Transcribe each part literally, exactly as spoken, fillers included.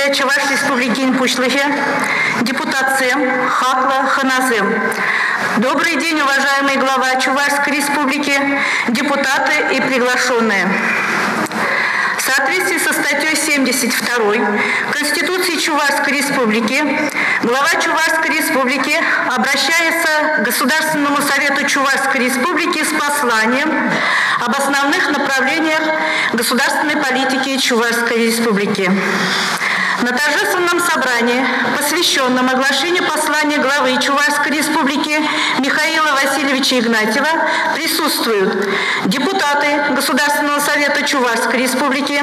представителя Чувашской Республики Инпушлыхе, депутат СЭМ Хакла Ханазем. Добрый день, уважаемый глава Чувашской Республики, депутаты и приглашенные. В соответствии со статьей семьдесят второй Конституции Чувашской Республики, глава Чувашской Республики обращается к Государственному Совету Чувашской Республики с посланием об основных направлениях государственной политики Чувашской Республики. На торжественном собрании, посвященном оглашению послания главы Чувашской Республики Михаила Васильевича Игнатьева, присутствуют депутаты Государственного Совета Чувашской Республики,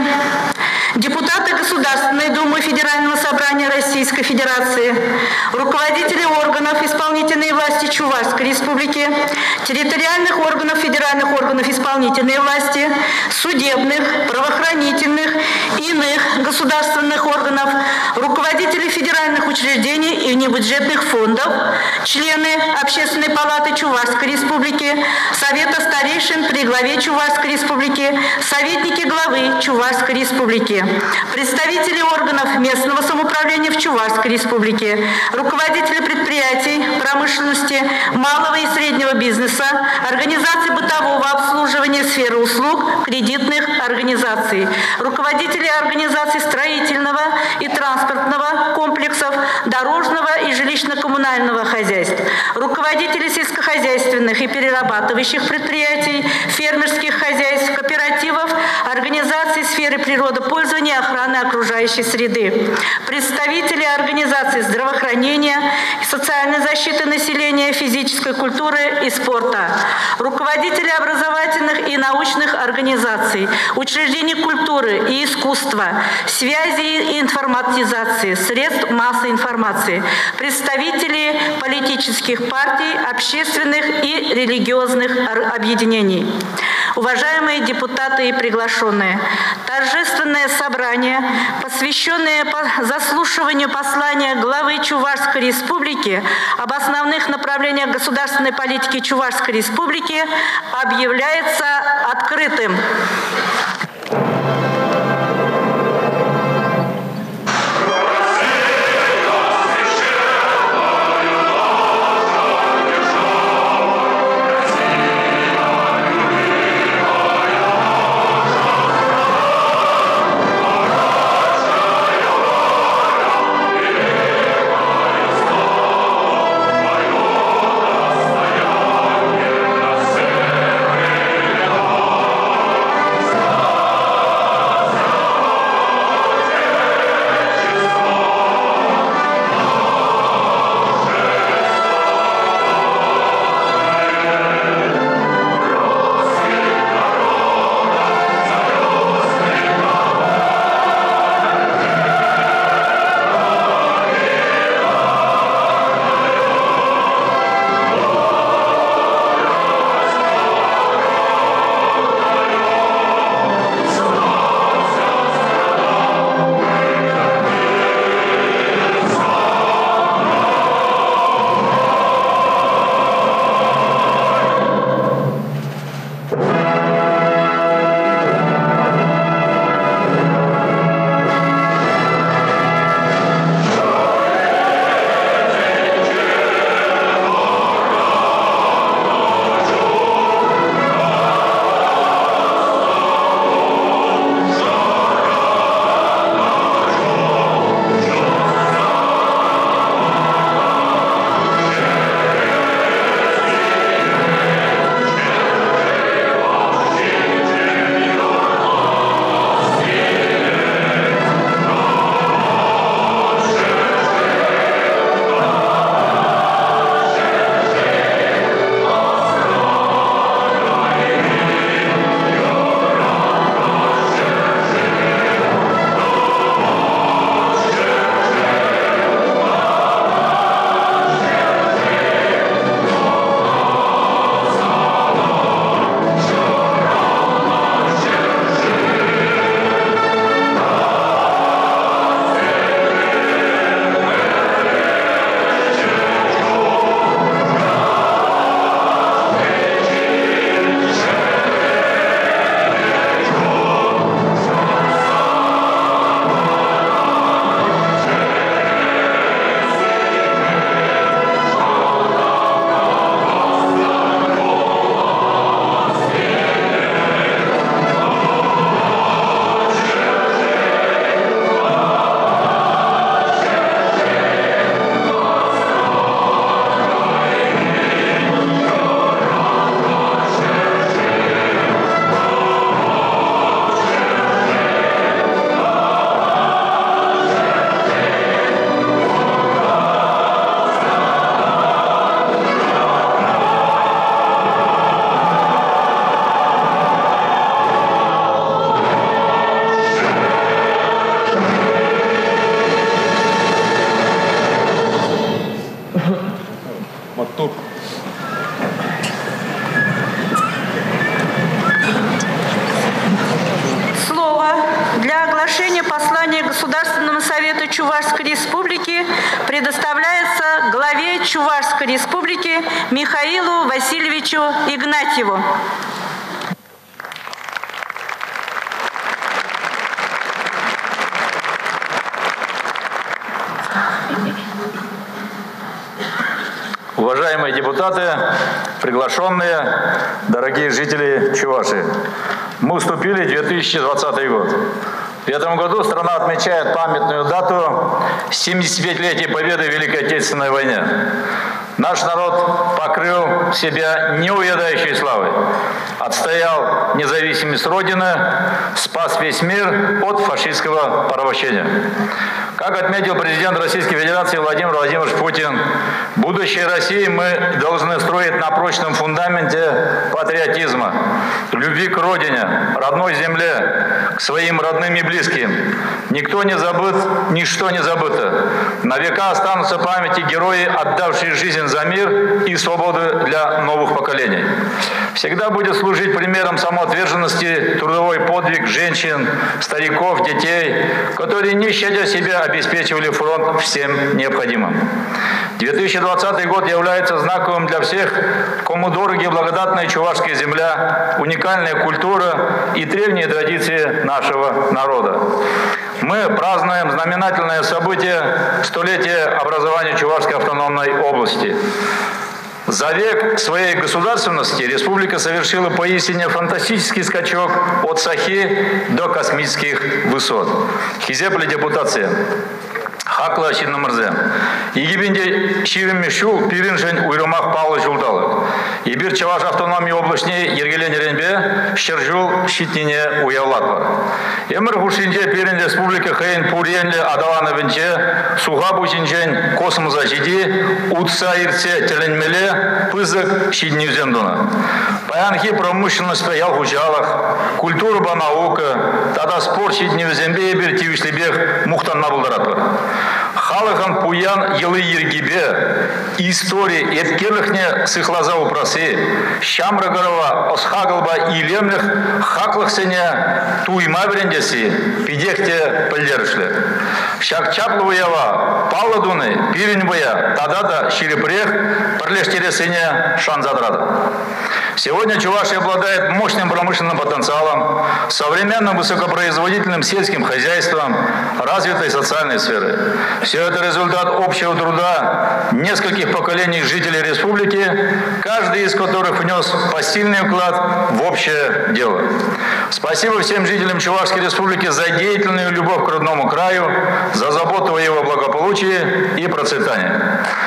депутаты Государственной Думы Федерального собрания Российской Федерации, руководители органов исполнительной власти Чувашской Республики, территориальных органов федеральных органов исполнительной власти, судебных, правоохранительных, иных государственных органов, руководители федеральных учреждений и внебюджетных фондов, члены Общественной палаты Чувашской Республики, Совета старейшин при главе Чувашской Республики, советники главы Чувашской Республики, представители органов местного самоуправления в Чувашской Республике, руководители предприятий, промышленности, малого и среднего бизнеса, организаций бытового обслуживания, сферы услуг, кредитных организаций, руководители организаций строительного и транспортного комплексов, дорожного и жилищно-коммунального хозяйств, руководители сельскохозяйственных и перерабатывающих предприятий, фермерских хозяйств, кооперативов, организаций сферы природопользования и охраны окружающей среды, представители организаций здравоохранения и социальной защиты населения, физической культуры и спорта, руководители образовательных и научных организаций, учреждений культуры и искусства, связи и информатизации, средств массовой информации, представители политических партий, общественных и религиозных объединений. Уважаемые депутаты и приглашенные, торжественное собрание, посвященное заслушиванию послания главы Чувашской Республики об основных направлениях государственной политики Чувашской Республики, объявляется открытым. Thank you. предоставляется главе Чувашской Республики Михаилу Васильевичу Игнатьеву. Уважаемые депутаты, приглашенные, дорогие жители Чувашии, мы вступили в две тысячи двадцатый год. В этом году страна отмечает памятную дату семидесятипятилетия победы в Великой Отечественной войне. Наш народ покрыл себя неувядающей славой, отстоял независимость Родины, спас весь мир от фашистского порабощения. Как отметил президент Российской Федерации Владимир Владимирович Путин, будущее России мы должны строить на прочном фундаменте патриотизма, любви к Родине, родной земле, к своим родным и близким. Никто не забыт, ничто не забыто. На века останутся в памяти герои, отдавшие жизнь за мир и свободу для новых поколений. Всегда будет служить примером самоотверженности трудовой подвиг женщин, стариков, детей, которые, не щадя себя, обеспечивали фронт всем необходимым. две тысячи двадцатый год является знаковым для всех, кому дороги благодатная чувашская земля, уникальная культура и древние традиции нашего народа. Мы празднуем знаменательное событие столетия образования Чувашской автономной области. За век своей государственности республика совершила поистине фантастический скачок от Сахи до космических высот. Хизепли депутация. Хакла Шиннамырзе. Егибенде Ширимишу Пиринжен Уйрумах Павлович Улдалы. Ибир Чаваш автономии облачней Ергелен Ренбе Щержул Щитнине Уявлатвар. Эмир Хушинже Пирин Республика Хейн Пурьенле Адалана Венче Суха Бучинжен Космоза Жиди Утса Ирце Теленмеле Пызык Щиднюзендуна. Паянхи промышленность стоял в Учалах, культура ба наука, тогда спор Щиднюзембе Ибир Тивишлибех Мухтан Набулдаратвар. Халахан Пуян Елы Ергибе, истории Эткелыхне Сыхлаза Упрасы, Шамрагарова Осхагалба и Лемлих, Хаклахсене Туйма Брендеси, Пидехте Пальдершле. Шакчаплуева, Палладуны, Пиринбая, Тадада, Ширипрех, Парлештересене Шанзадрада. Сегодня Чувашия обладает мощным промышленным потенциалом, современным высокопроизводительным сельским хозяйством, развитой социальной сферой. Все это результат общего труда нескольких поколений жителей республики, каждый из которых внес посильный вклад в общее дело. Спасибо всем жителям Чувашской республики за деятельную любовь к родному краю, за заботу о его благополучии и процветании.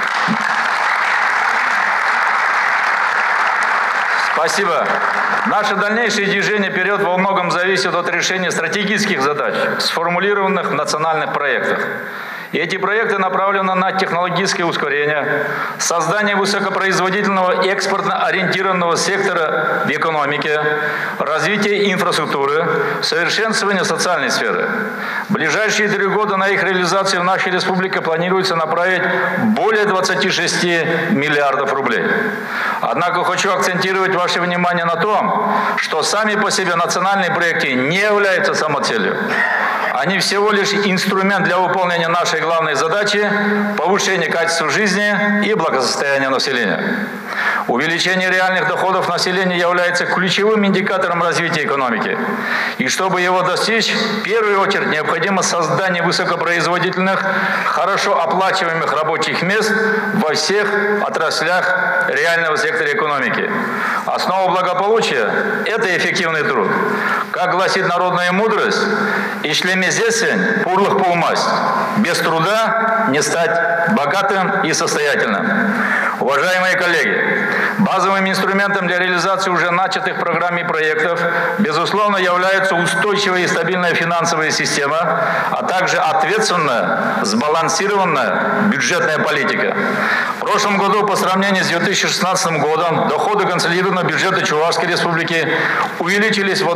Спасибо. Наше дальнейшее движение вперед во многом зависит от решения стратегических задач, сформулированных в национальных проектах. И эти проекты направлены на технологическое ускорение, создание высокопроизводительного экспортно-ориентированного сектора в экономике, развитие инфраструктуры, совершенствование социальной сферы. В ближайшие три года на их реализацию в нашей республике планируется направить более двадцати шести миллиардов рублей. Однако хочу акцентировать ваше внимание на том, что сами по себе национальные проекты не являются самоцелью. Они всего лишь инструмент для выполнения нашей главной задачи – повышения качества жизни и благосостояния населения. Увеличение реальных доходов населения является ключевым индикатором развития экономики. И чтобы его достичь, в первую очередь необходимо создание высокопроизводительных, хорошо оплачиваемых рабочих мест во всех отраслях реального сектора экономики. Основа благополучия – это эффективный труд. Как гласит народная мудрость, «Ишлемезесень пурлых поумасть». Без труда не стать богатым и состоятельным. Уважаемые коллеги, базовым инструментом для реализации уже начатых программ и проектов, безусловно, является устойчивая и стабильная финансовая система, а также ответственная, сбалансированная бюджетная политика. В прошлом году по сравнению с две тысячи шестнадцатым годом доходы консолидированного бюджета Чувашской республики увеличились в одну целую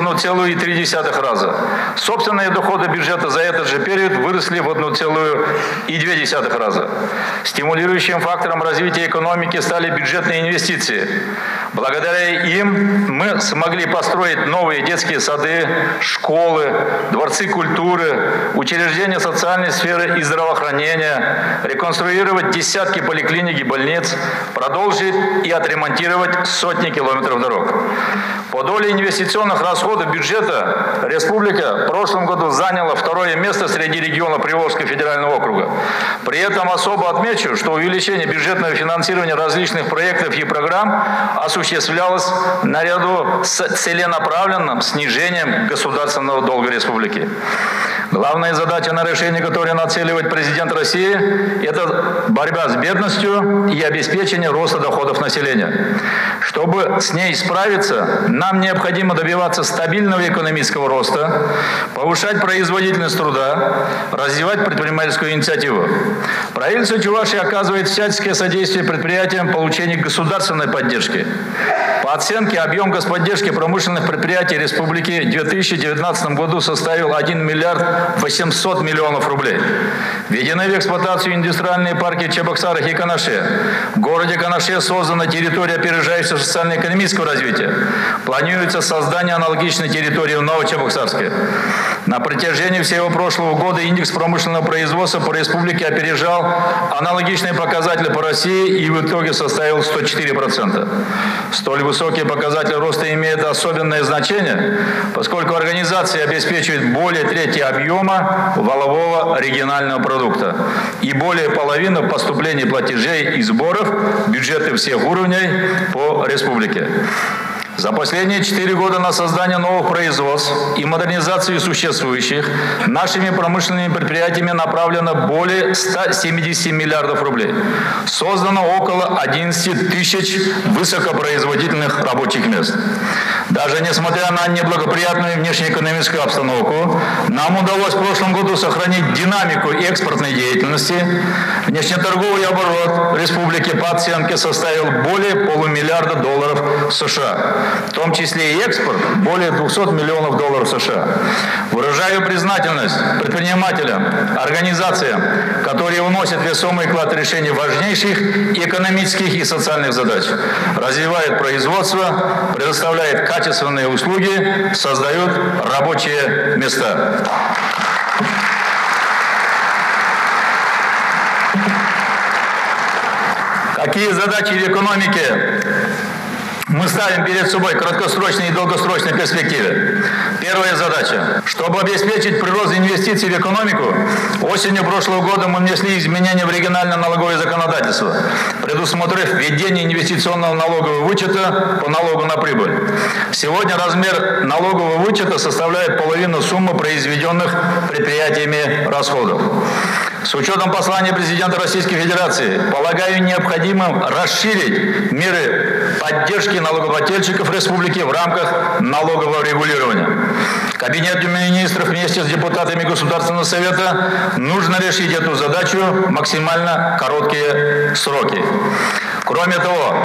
целых три десятых раза. Собственные доходы бюджета за этот же период выросли в одну целых две десятых раза. Стимулирующим фактором развития экономики стали бюджетные инвестиции. Благодаря им мы смогли построить новые детские сады, школы, дворцы культуры, учреждения социальной сферы и здравоохранения, реконструировать десятки поликлиник и больниц, продолжить и отремонтировать сотни километров дорог. По доле инвестиционных расходов бюджета республика в прошлом году заняла второе место среди регионов Приволжского федерального округа. При этом особо отмечу, что увеличение бюджетного финансирования различных проектов и программ осуществлялось наряду с целенаправленным снижением государственного долга республики. Главная задача, на решение которой нацеливает президент России, это борьба с бедностью и обеспечение роста доходов населения. Чтобы с ней справиться, нам необходимо добиваться стабильного экономического роста, повышать производительность труда, развивать предпринимательскую инициативу. Правительство Чувашии оказывает всяческое содействие предприятиям в получении государственной поддержки. По оценке, объем господдержки промышленных предприятий республики в две тысячи девятнадцатом году составил один миллиард восемьсот миллионов рублей. Введены в эксплуатацию индустриальные парки в Чебоксарах и Канаше. В городе Канаше создана территория опережающего социально-экономического развития. Планируется создание аналогичной территории в Новочебоксарске. На протяжении всего прошлого года индекс промышленного производства по республике опережал аналогичные показатели по России и в итоге составил сто четыре процента. Столь высокие показатели роста имеют особенное значение, поскольку организация обеспечивает более трети объема валового регионального продукта и более половины поступлений платежей и сборов в бюджеты всех уровней по республике. За последние четыре года на создание новых производств и модернизацию существующих нашими промышленными предприятиями направлено более ста семидесяти миллиардов рублей. Создано около одиннадцати тысяч высокопроизводительных рабочих мест. Даже несмотря на неблагоприятную внешнеэкономическую обстановку, нам удалось в прошлом году сохранить динамику экспортной деятельности. Внешнеторговый оборот республики по оценке составил более полумиллиарда долларов США. В том числе и экспорт более двухсот миллионов долларов США. Выражаю признательность предпринимателям, организациям, которые вносят весомый вклад в решение важнейших экономических и социальных задач, развивают производство, предоставляют качественные услуги, создают рабочие места. Какие задачи в экономике мы ставим перед собой в краткосрочной и долгосрочной перспективе? Первая задача. Чтобы обеспечить прирост инвестиций в экономику, осенью прошлого года мы внесли изменения в региональное налоговое законодательство, предусмотрев введение инвестиционного налогового вычета по налогу на прибыль. Сегодня размер налогового вычета составляет половину суммы произведенных предприятиями расходов. С учетом послания президента Российской Федерации, полагаю необходимым расширить меры поддержки налогоплательщиков республики в рамках налогового регулирования. Кабинету министров вместе с депутатами Государственного совета нужно решить эту задачу в максимально короткие сроки. Кроме того,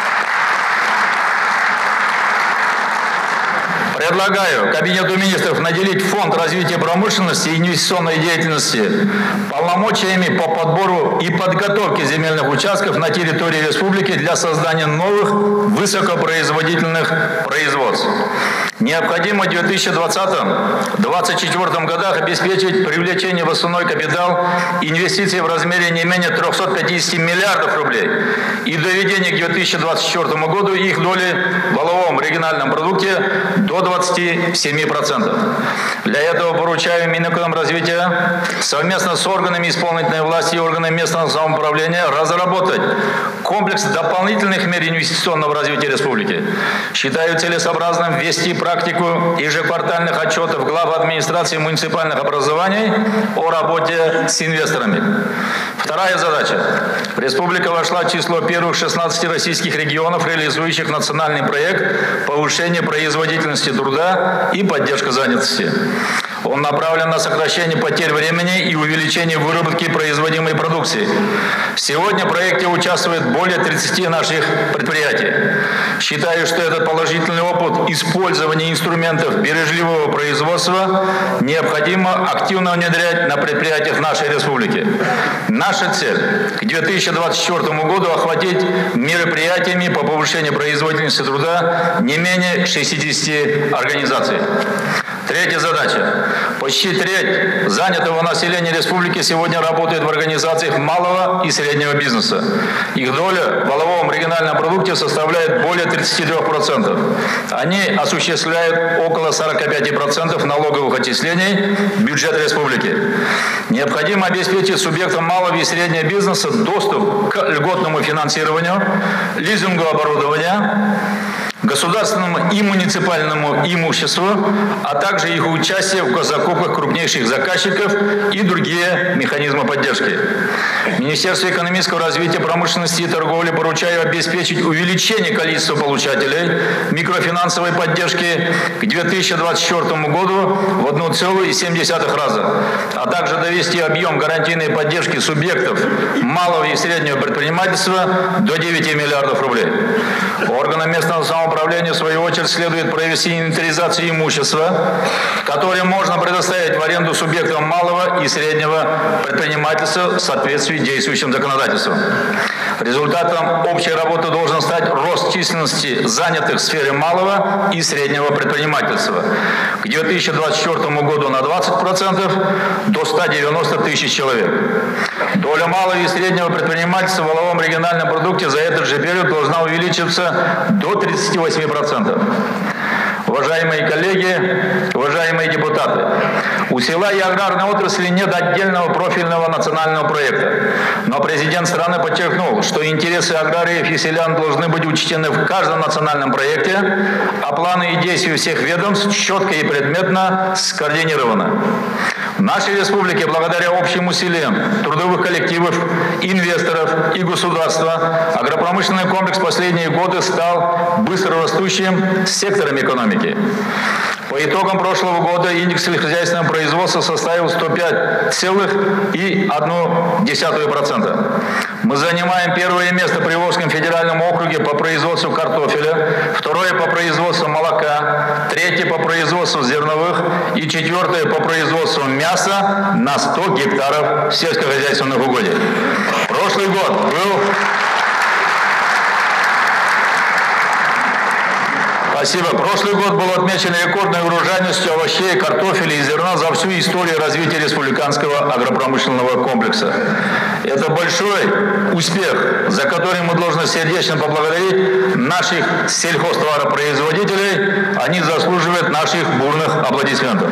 предлагаю Кабинету министров наделить Фонд развития промышленности и инвестиционной деятельности полномочиями по подбору и подготовке земельных участков на территории республики для создания новых высокопроизводительных производств. Необходимо в две тысячи двадцатом — две тысячи двадцать четвёртом годах обеспечить привлечение в основной капитал инвестиций в размере не менее трёхсот пятидесяти миллиардов рублей и доведение к две тысячи двадцать четвёртому году их доли в валовом региональном продукте до двадцати семи процентов. Для этого поручаю Минэкономразвития совместно с органами исполнительной власти и органами местного самоуправления разработать комплекс дополнительных мер инвестиционного развития республики. Считаю целесообразным ввести практику ежеквартальных отчетов глав администрации муниципальных образований о работе с инвесторами. Вторая задача. Республика вошла в число первых шестнадцати российских регионов, реализующих национальный проект повышения производительности труда и поддержка занятости. Он направлен на сокращение потерь времени и увеличение выработки производимой продукции. Сегодня в проекте участвует более тридцати наших предприятий. Считаю, что этот положительный опыт использования инструментов бережливого производства необходимо активно внедрять на предприятиях нашей республики. Наша цель к две тысячи двадцать четвёртому году охватить мероприятиями по повышению производительности труда не менее шестидесяти организаций. Третья задача. Почти треть занятого населения республики сегодня работает в организациях малого и среднего бизнеса. Их доля в валовом региональном продукте составляет более тридцати трёх процентов. Они осуществляют около сорока пяти процентов налоговых отчислений в бюджет республики. Необходимо обеспечить субъектам малого и среднего бизнеса доступ к льготному финансированию, лизингу оборудования, государственному и муниципальному имуществу, а также их участие в закупках крупнейших заказчиков и другие механизмы поддержки. Министерству экономического развития, промышленности и торговли поручаю обеспечить увеличение количества получателей микрофинансовой поддержки к две тысячи двадцать четвёртому году в одна целая семь десятых раза, а также довести объем гарантийной поддержки субъектов малого и среднего предпринимательства до девяти миллиардов рублей. Органам местного самоуправления, в свою очередь, следует провести инвентаризацию имущества, которое можно предоставить в аренду субъектам малого и среднего предпринимательства в соответствии с действующим законодательством. Результатом общей работы должен стать рост численности занятых в сфере малого и среднего предпринимательства к две тысячи двадцать четвёртому году на двадцать процентов до ста девяноста тысяч человек. Доля малого и среднего предпринимательства в валовом региональном продукте за этот же период должна увеличиться до тридцати восьми процентов. Уважаемые коллеги, уважаемые депутаты, у села и аграрной отрасли нет отдельного профильного национального проекта. Но президент страны подчеркнул, что интересы аграриев и селян должны быть учтены в каждом национальном проекте, а планы и действия всех ведомств четко и предметно скоординированы. В нашей республике, благодаря общим усилиям трудовых коллективов, инвесторов и государства, агропромышленный комплекс в последние годы стал быстро растущим сектором экономики. По итогам прошлого года индекс сельскохозяйственного производства составил сто пять целых одну десятую процента. Мы занимаем первое место в Приволжском федеральном округе по производству картофеля, второе по производству молока, третье по производству зерновых и четвертое по производству мяса на сто гектаров сельскохозяйственных угодий. Прошлый год был... Спасибо. Прошлый год был отмечен рекордной урожайностью овощей, картофеля и зерна за всю историю развития республиканского агропромышленного комплекса. Это большой успех, за который мы должны сердечно поблагодарить наших сельхозтоваропроизводителей. Они заслуживают наших бурных аплодисментов.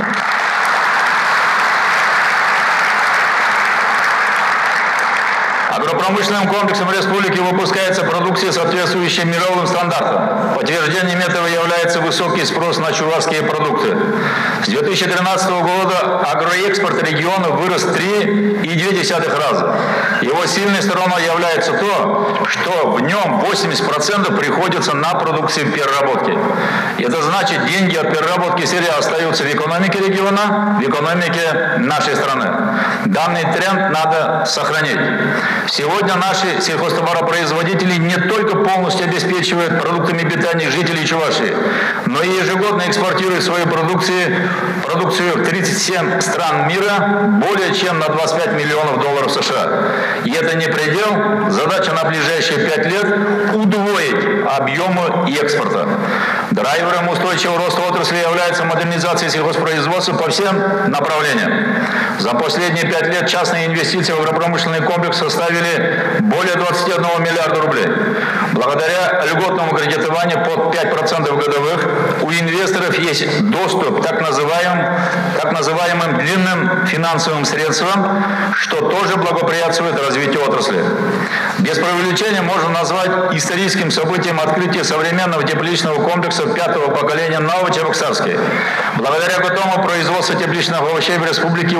Агропромышленным комплексом республики выпускается продукция, соответствующая мировым стандартам. Подтверждением этого является высокий спрос на чувашские продукты. С две тысячи тринадцатого года агроэкспорт региона вырос в три и две десятых раза. Его сильной стороной является то, что в нем восемьдесят процентов приходится на продукцию переработки. Это значит, деньги от переработки сырья остаются в экономике региона, в экономике нашей страны. Данный тренд надо сохранить. Сегодня наши сельхозтоваропроизводители не только полностью обеспечивают продуктами питания жителей Чувашии, но и ежегодно экспортируют свою продукцию, продукцию в тридцать семь стран мира более чем на двадцать пять миллионов долларов США. И это не предел. Задача на ближайшие пять лет – удвоить объемы экспорта. Драйвером устойчивого роста отрасли является модернизация сельхозпроизводства по всем направлениям. За последние пять лет частные инвестиции в агропромышленный комплекс составили более двадцати одного миллиарда рублей. Благодаря льготному кредитованию под пять процентов годовых у инвесторов есть доступ к так называемым, так называемым длинным финансовым средствам, что тоже благоприятствует развитию отрасли. Без преувеличения можно назвать историческим событием открытие современного тепличного комплекса пятого поколения Новочебоксарский. Благодаря готовому производству тепличных овощей в республике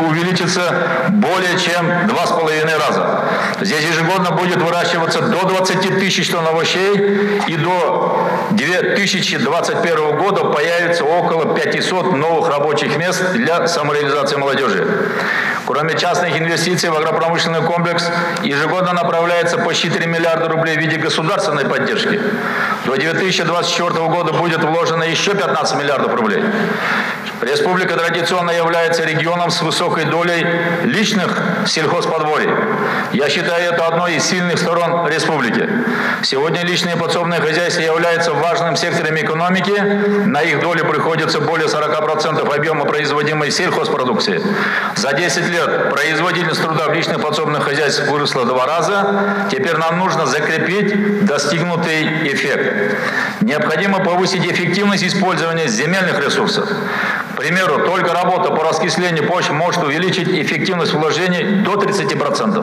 увеличится более чем два с половиной раза. Здесь ежегодно будет выращиваться до двадцати тысяч тонн овощей, и до две тысячи двадцать первого года появится около пятисот новых рабочих мест для самореализации молодежи. Кроме частных инвестиций в агропромышленный комплекс, ежегодно направляется почти три миллиарда рублей в виде государственной поддержки. До две тысячи двадцать четвёртого года будет вложено еще пятнадцать миллиардов рублей. Республика традиционно является регионом с высокой долей личных сельхозподворий. Я считаю это одной из сильных сторон республики. Сегодня личные подсобные хозяйства являются важным сектором экономики. На их долю приходится более сорока процентов объема производимой сельхозпродукции. За десять лет производительность труда в личных подсобных хозяйствах выросла в два раза. Теперь нам нужно закрепить достигнутый эффект. Необходимо повысить эффективность использования земельных ресурсов. К примеру, только работа по раскислению почв может увеличить эффективность вложений до тридцати процентов.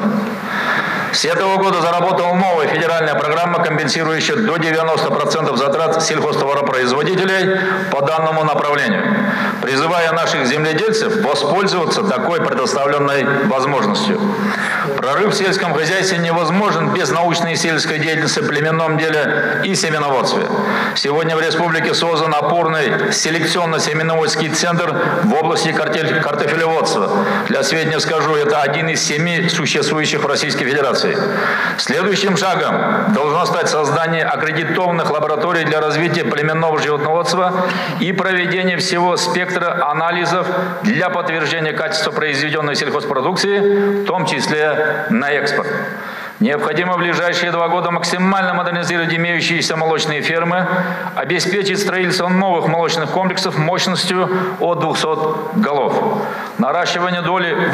С этого года заработала новая федеральная программа, компенсирующая до девяноста процентов затрат сельхозтоваропроизводителей по данному направлению, призывая наших земледельцев воспользоваться такой предоставленной возможностью. Прорыв в сельском хозяйстве невозможен без научной сельской деятельности в племенном деле и семеноводстве. Сегодня в республике создан опорный селекционно-семеноводский центр в области картофелеводства. Для сведения скажу, это один из семи существующих в Российской Федерации. Следующим шагом должно стать создание аккредитованных лабораторий для развития племенного животноводства и проведение всего спектра анализов для подтверждения качества произведенной сельхозпродукции, в том числе на экспорт. Необходимо в ближайшие два года максимально модернизировать имеющиеся молочные фермы, обеспечить строительство новых молочных комплексов мощностью от двухсот голов, наращивание доли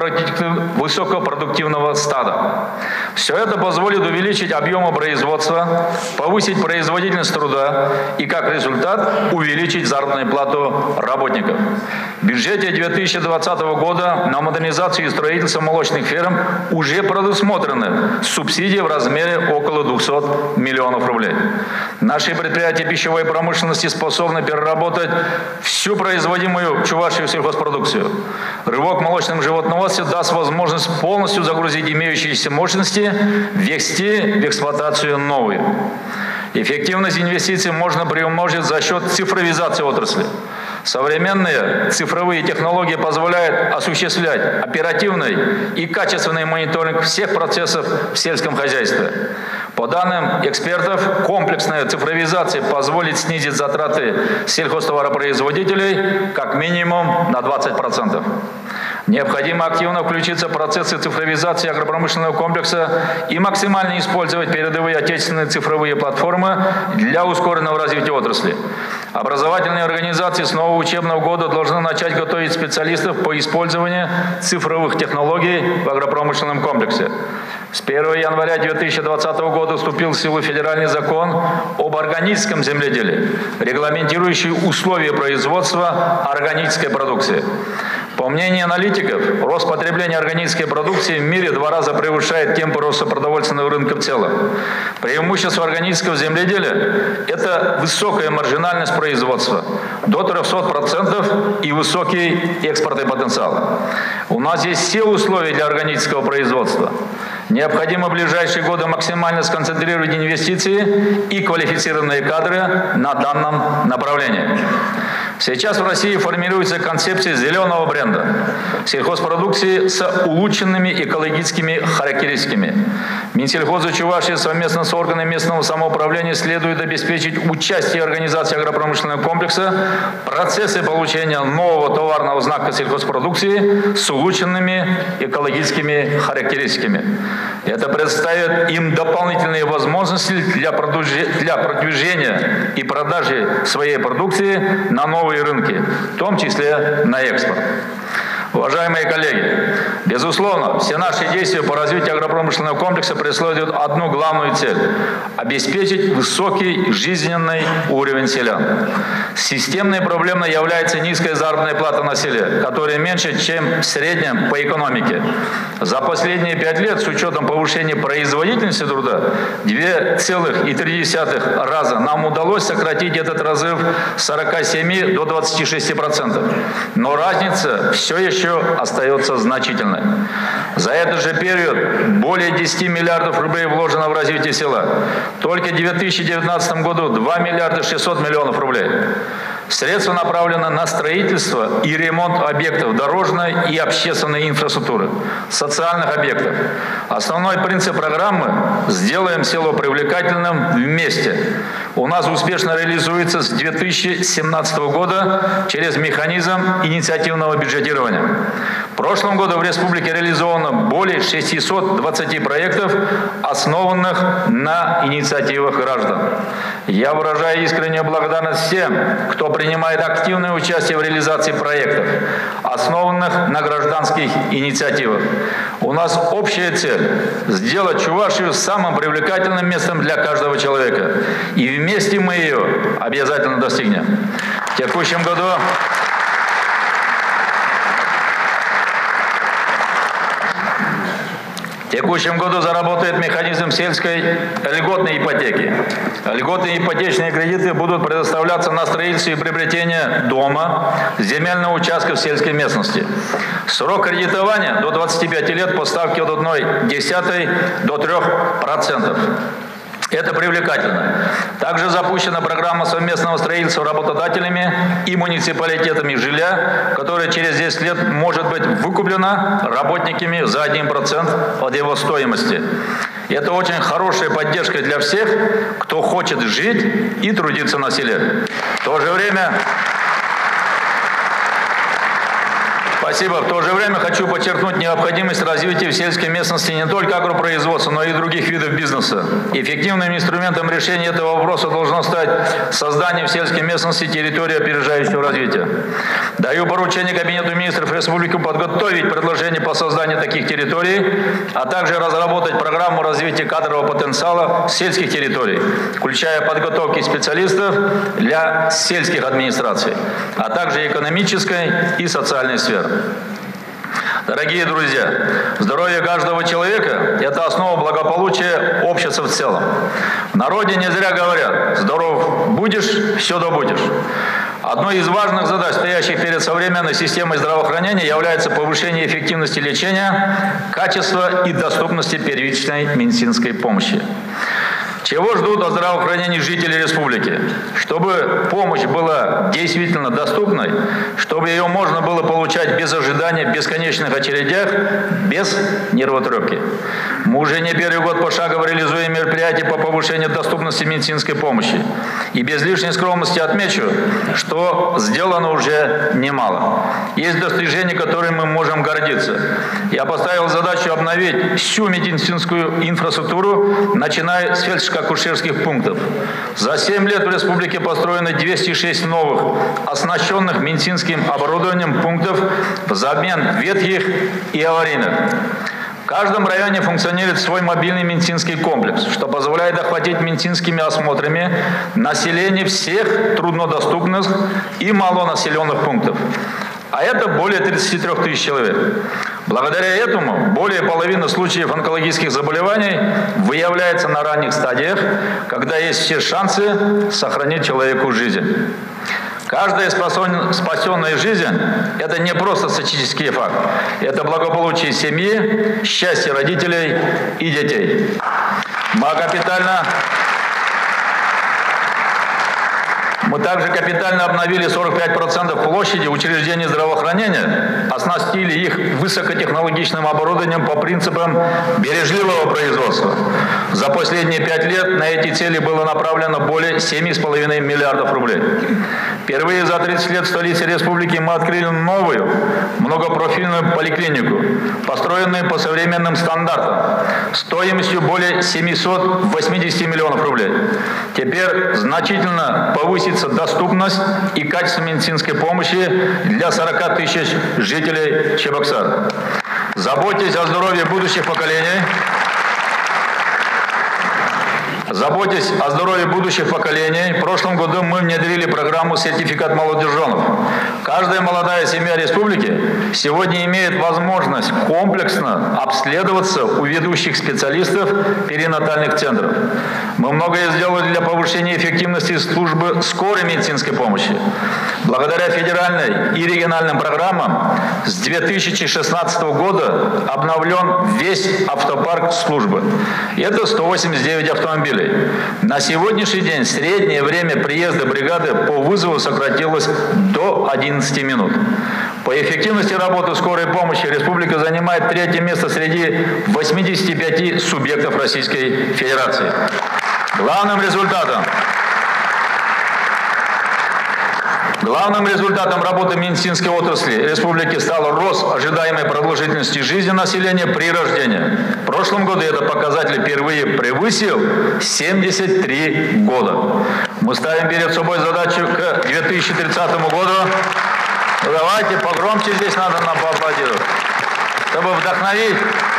высокопродуктивного стада. Все это позволит увеличить объемы производства, повысить производительность труда и, как результат, увеличить заработную плату работников. В бюджете две тысячи двадцатого года на модернизацию и строительство молочных ферм уже предусмотрены субсидии в размере около двухсот миллионов рублей. Наши предприятия пищевой промышленности способны переработать всю производимую в Чувашии сельхозпродукцию. Рывок в молочном животноводстве даст возможность полностью загрузить имеющиеся мощности, ввести в эксплуатацию новые. Эффективность инвестиций можно приумножить за счет цифровизации отрасли. Современные цифровые технологии позволяют осуществлять оперативный и качественный мониторинг всех процессов в сельском хозяйстве. По данным экспертов, комплексная цифровизация позволит снизить затраты сельхозтоваропроизводителей как минимум на двадцать процентов. Необходимо активно включиться в процессы цифровизации агропромышленного комплекса и максимально использовать передовые отечественные цифровые платформы для ускоренного развития отрасли. Образовательные организации с нового учебного года должны начать готовить специалистов по использованию цифровых технологий в агропромышленном комплексе. С первого января две тысячи двадцатого года вступил в силу федеральный закон об органическом земледелии, регламентирующий условия производства органической продукции. По мнению аналитиков, рост потребления органической продукции в мире два раза превышает темпы роста продовольственного рынка в целом. Преимущество органического земледелия – это высокая маржинальность производства – до трёхсот процентов и высокий экспортный потенциал. У нас есть все условия для органического производства. Необходимо в ближайшие годы максимально сконцентрировать инвестиции и квалифицированные кадры на данном направлении. Сейчас в России формируется концепция зеленого бренда сельхозпродукции с улучшенными экологическими характеристиками. Минсельхозу Чувашии совместно с органами местного самоуправления следует обеспечить участие организации агропромышленного комплекса в процессе получения нового товарного знака сельхозпродукции с улучшенными экологическими характеристиками. Это предоставит им дополнительные возможности для продвижения и продажи своей продукции на новые рынки, в том числе на экспорт. Уважаемые коллеги, безусловно, все наши действия по развитию агропромышленного комплекса преследуют одну главную цель – обеспечить высокий жизненный уровень селян. Системной проблемой является низкая заработная плата на селе, которая меньше, чем в среднем по экономике. За последние пять лет с учетом повышения производительности труда два целых три десятых раза нам удалось сократить этот разрыв с сорока семи до двадцати шести процентов. Но разница все еще еще остается значительной. За этот же период более десяти миллиардов рублей вложено в развитие села. Только в две тысячи девятнадцатом году два миллиарда шестьсот миллионов рублей. Средства направлены на строительство и ремонт объектов дорожной и общественной инфраструктуры, социальных объектов. Основной принцип программы «Сделаем село привлекательным вместе» у нас успешно реализуется с две тысячи семнадцатого года через механизм инициативного бюджетирования. В прошлом году в республике реализовано более шестисот двадцати проектов, основанных на инициативах граждан. Я выражаю искреннюю благодарность всем, кто принимает активное участие в реализации проектов, основанных на гражданских инициативах. У нас общая цель – сделать Чувашию самым привлекательным местом для каждого человека. И вместе мы ее обязательно достигнем. В текущем году В текущем году заработает механизм сельской льготной ипотеки. Льготные ипотечные кредиты будут предоставляться на строительство и приобретение дома, земельного участка в сельской местности. Срок кредитования до двадцати пяти лет по ставке от одной десятой до трёх процентов. Это привлекательно. Также запущена программа совместного строительства работодателями и муниципалитетами жилья, которая через десять лет может быть выкуплена работниками за один процент от его стоимости. Это очень хорошая поддержка для всех, кто хочет жить и трудиться на селе. В то же время... Спасибо. В то же время хочу подчеркнуть необходимость развития в сельской местности не только агропроизводства, но и других видов бизнеса. Эффективным инструментом решения этого вопроса должно стать создание в сельской местности территории опережающего развития. Даю поручение Кабинету министров Республики подготовить предложения по созданию таких территорий, а также разработать программу развития кадрового потенциала сельских территорий, включая подготовки специалистов для сельских администраций, а также экономической и социальной сферы. Дорогие друзья, здоровье каждого человека – это основа благополучия общества в целом. В народе не зря говорят: здоров будешь, все добудешь. Одной из важных задач, стоящих перед современной системой здравоохранения, является повышение эффективности лечения, качества и доступности первичной медицинской помощи. Чего ждут от здравоохранения жители республики? Чтобы помощь была действительно доступной, чтобы ее можно было получать без ожидания, в бесконечных очередях, без нервотрепки. Мы уже не первый год пошагово реализуем мероприятия по повышению доступности медицинской помощи. И без лишней скромности отмечу, что сделано уже немало. Есть достижения, которыми мы можем гордиться. Я поставил задачу обновить всю медицинскую инфраструктуру, начиная с фельдшерско-акушерских пунктов. За семь лет в республике построено двести шесть новых, оснащенных медицинским оборудованием пунктов взамен ветхих и аварийных. В каждом районе функционирует свой мобильный медицинский комплекс, что позволяет охватить медицинскими осмотрами население всех труднодоступных и малонаселенных пунктов. А это более тридцати трёх тысяч человек. Благодаря этому более половины случаев онкологических заболеваний выявляется на ранних стадиях, когда есть все шансы сохранить человеку жизнь. Каждая спасенная жизнь – это не просто статистический факт. Это благополучие семьи, счастье родителей и детей. Мы капитально... Мы также капитально обновили сорок пять процентов площади учреждений здравоохранения, оснастили их высокотехнологичным оборудованием по принципам бережливого производства. За последние пять лет на эти цели было направлено более семи с половиной миллиардов рублей. Впервые за тридцать лет в столице республики мы открыли новую многопрофильную поликлинику, построенную по современным стандартам, стоимостью более семисот восьмидесяти миллионов рублей. Теперь значительно повысится доступность и качество медицинской помощи для сорока тысяч жителей Чебоксара. Заботьтесь о здоровье будущих поколений. Заботьтесь о здоровье будущих поколений. В прошлом году мы внедрили программу «Сертификат молодеженов». Каждая молодая семья республики сегодня имеет возможность комплексно обследоваться у ведущих специалистов перинатальных центров. Мы многое сделали для повышения эффективности службы скорой медицинской помощи. Благодаря федеральной и региональным программам с две тысячи шестнадцатого года обновлен весь автопарк службы. Это сто восемьдесят девять автомобилей. На сегодняшний день среднее время приезда бригады по вызову сократилось до одиннадцати минут. По эффективности работы скорой помощи республика занимает третье место среди восьмидесяти пяти субъектов Российской Федерации. Главным результатом Главным результатом работы медицинской отрасли республики стал рост ожидаемой продолжительности жизни населения при рождении. В прошлом году этот показатель впервые превысил семьдесят три года. Мы ставим перед собой задачу к две тысячи тридцатому году. Ну, давайте погромче здесь надо нам поаплодировать, чтобы вдохновить.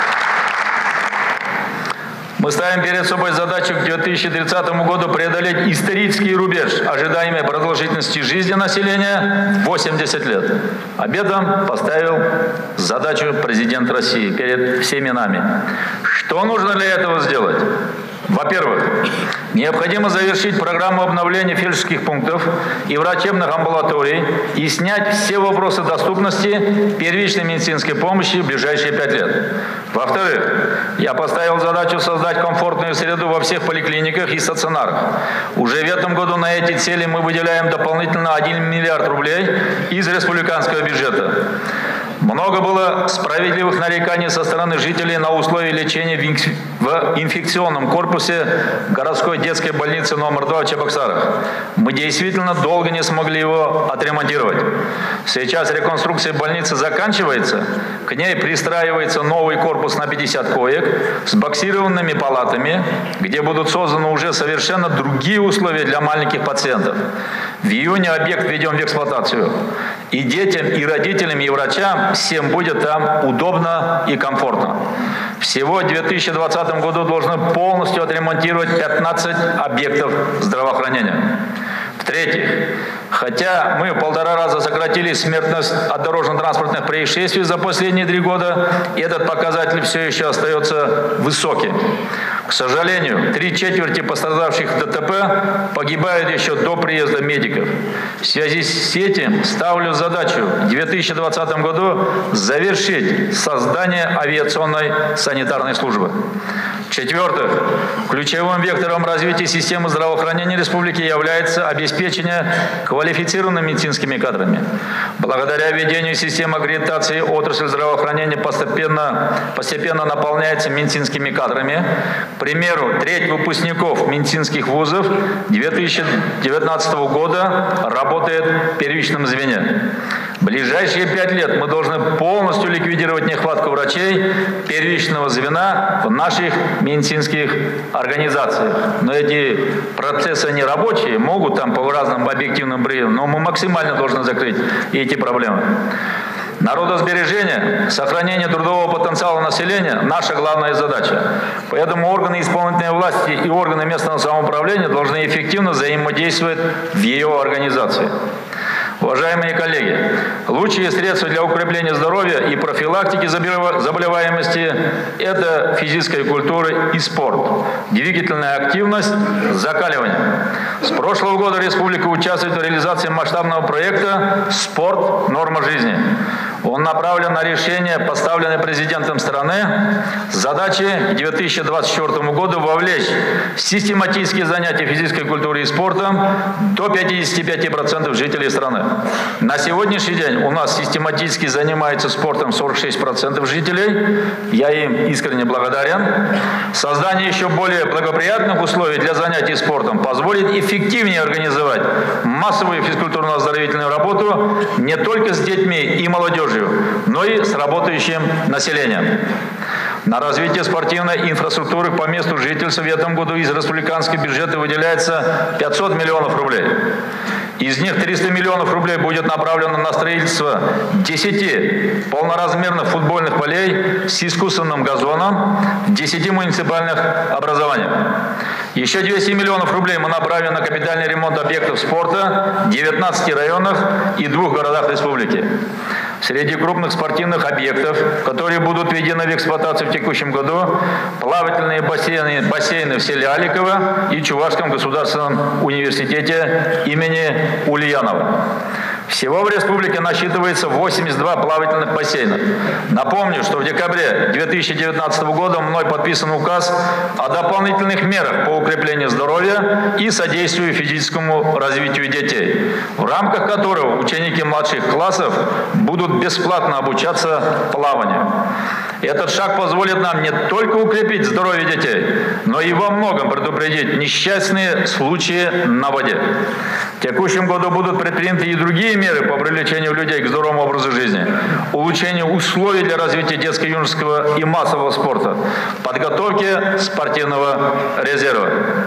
Мы ставим перед собой задачу к две тысячи тридцатому году преодолеть исторический рубеж ожидаемой продолжительности жизни населения восемьдесят лет. Об этом поставил задачу президент России перед всеми нами. Что нужно для этого сделать? Во-первых, необходимо завершить программу обновления фельдшерских пунктов и врачебных амбулаторий и снять все вопросы доступности первичной медицинской помощи в ближайшие пять лет. Во-вторых, я поставил задачу создать комфортную среду во всех поликлиниках и стационарах. Уже в этом году на эти цели мы выделяем дополнительно один миллиард рублей из республиканского бюджета. Много было справедливых нареканий со стороны жителей на условия лечения в инфекционном корпусе городской детской больницы номер два в Чебоксарах. Мы действительно долго не смогли его отремонтировать. Сейчас реконструкция больницы заканчивается, к ней пристраивается новый корпус на пятьдесят коек с боксированными палатами, где будут созданы уже совершенно другие условия для маленьких пациентов. В июне объект введем в эксплуатацию. И детям, и родителям, и врачам всем будет там удобно и комфортно. Всего в две тысячи двадцатом году должны полностью отремонтировать пятнадцать объектов здравоохранения. В-третьих, хотя мы в полтора раза сократили смертность от дорожно-транспортных происшествий за последние три года, этот показатель все еще остается высоким. К сожалению, три четверти пострадавших в ДТП погибают еще до приезда медиков. В связи с этим ставлю задачу в две тысячи двадцатом году завершить создание авиационной санитарной службы. В-четвертых, ключевым вектором развития системы здравоохранения республики является обеспечение квалифицированными медицинскими кадрами. Благодаря введению системы аккредитации отрасль здравоохранения постепенно, постепенно наполняется медицинскими кадрами. К примеру, треть выпускников медицинских вузов две тысячи девятнадцатого года работает в первичном звене. В ближайшие пять лет мы должны полностью ликвидировать нехватку врачей первичного звена в наших медицинских организациях. Но эти процессы не рабочие, могут там по разным объективным причинам, но мы максимально должны закрыть эти проблемы. Народосбережение, сохранение трудового потенциала населения – наша главная задача. Поэтому органы исполнительной власти и органы местного самоуправления должны эффективно взаимодействовать в ее организации. Уважаемые коллеги, лучшие средства для укрепления здоровья и профилактики заболеваемости – это физическая культура и спорт, двигательная активность, закаливание. С прошлого года республика участвует в реализации масштабного проекта «Спорт. Норма жизни». Он направлен на решение, поставленной президентом страны, задачи к две тысячи двадцать четвёртому году вовлечь в систематические занятия физической культурой и спортом до пятидесяти пяти процентов жителей страны. На сегодняшний день у нас систематически занимается спортом сорок шесть процентов жителей. Я им искренне благодарен. Создание еще более благоприятных условий для занятий спортом позволит эффективнее организовать массовую физкультурно-оздоровительную работу не только с детьми и молодежью, но и с работающим населением. На развитие спортивной инфраструктуры по месту жительства в этом году из республиканского бюджета выделяется пятьсот миллионов рублей. Из них триста миллионов рублей будет направлено на строительство десяти полноразмерных футбольных полей с искусственным газоном в десяти муниципальных образованиях. Еще двести миллионов рублей мы направим на капитальный ремонт объектов спорта в девятнадцати районах и двух городах республики. В Среди крупных спортивных объектов, которые будут введены в эксплуатацию в текущем году, плавательные бассейны, бассейны в селе Аликово и Чувашском государственном университете имени Ульянова. Всего в республике насчитывается восемьдесят два плавательных бассейна. Напомню, что в декабре две тысячи девятнадцатого года мной подписан указ о дополнительных мерах по укреплению здоровья и содействию физическому развитию детей, в рамках которого ученики младших классов будут бесплатно обучаться плаванию. Этот шаг позволит нам не только укрепить здоровье детей, но и во многом предупредить несчастные случаи на воде. В текущем году будут предприняты и другие меры по привлечению людей к здоровому образу жизни, улучшению условий для развития детско-юношеского и массового спорта, подготовке спортивного резерва.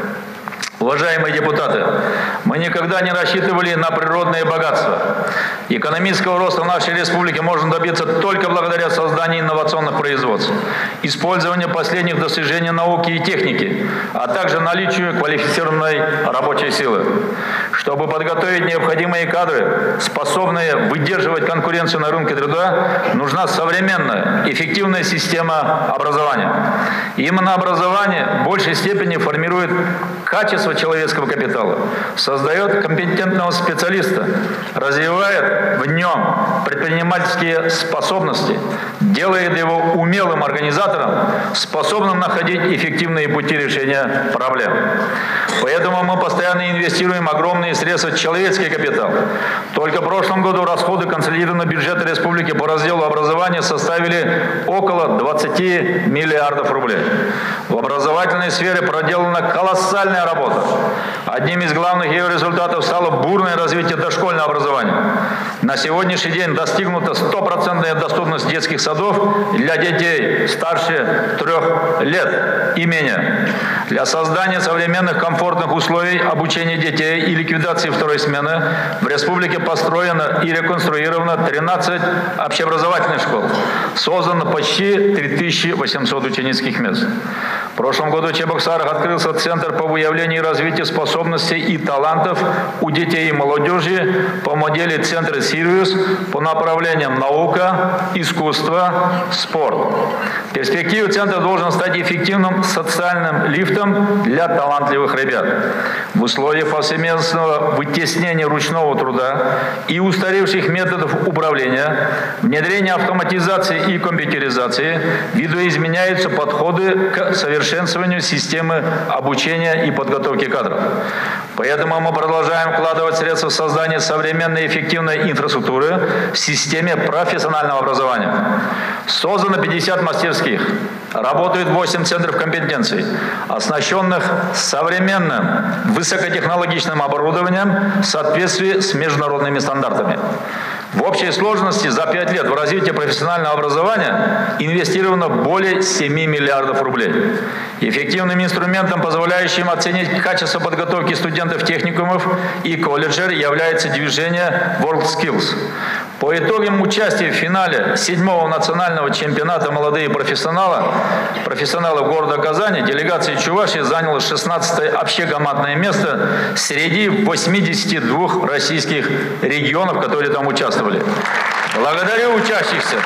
Уважаемые депутаты, мы никогда не рассчитывали на природные богатства. Экономического роста в нашей республике можно добиться только благодаря созданию инновационных производств, использованию последних достижений науки и техники, а также наличию квалифицированной рабочей силы. Чтобы подготовить необходимые кадры, способные выдерживать конкуренцию на рынке труда, нужна современная, эффективная система образования. Именно образование в большей степени формирует качество человеческого капитала, создает компетентного специалиста, развивает в нем предпринимательские способности, делает его умелым организатором, способным находить эффективные пути решения проблем. Поэтому мы постоянно инвестируем огромные средства в человеческий капитал. Только в прошлом году расходы консолидированного бюджета республики по разделу образования составили около двадцати миллиардов рублей. В образовательной сфере проделана колоссальная работа. Одним из главных ее результатов стало бурное развитие дошкольного образования. На сегодняшний день достигнута стопроцентная доступность детских садов для детей старше трех лет и менее. Для создания современных комфортных условий обучения детей и ликвидации второй смены в республике построено и реконструировано тринадцать общеобразовательных школ. Создано почти три тысячи восемьсот ученических мест. В прошлом году в Чебоксарах открылся Центр по выявлению и развитию способностей и талантов у детей и молодежи по модели Центра «Сириус» по направлениям наука, искусство, спорт. В перспективе Центр должен стать эффективным социальным лифтом для талантливых ребят. В условиях повсеместного вытеснения ручного труда и устаревших методов управления, внедрения автоматизации и компьютеризации, видоизменяются подходы к совершенствованию системы обучения и подготовки кадров. Поэтому мы продолжаем вкладывать средства в создание современной эффективной инфраструктуры в системе профессионального образования. Создано пятьдесят мастерских, работает восемь центров компетенций, оснащенных современным высокотехнологичным оборудованием в соответствии с международными стандартами. В общей сложности за пять лет в развитие профессионального образования инвестировано более семи миллиардов рублей. Эффективным инструментом, позволяющим оценить качество подготовки студентов техникумов и колледжей, является движение WorldSkills. По итогам участия в финале седьмого национального чемпионата «Молодые профессионалы» профессионалов города Казани делегация Чувашии заняла шестнадцатое общекомандное место среди восьмидесяти двух российских регионов, которые там участвовали. Благодарю учащихся.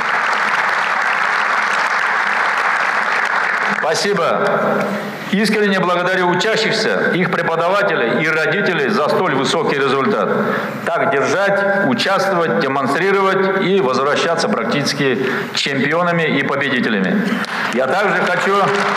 Спасибо. Искренне благодарю учащихся, их преподавателей и родителей за столь высокий результат. Так держать, участвовать, демонстрировать и возвращаться практически чемпионами и победителями. Я также хочу...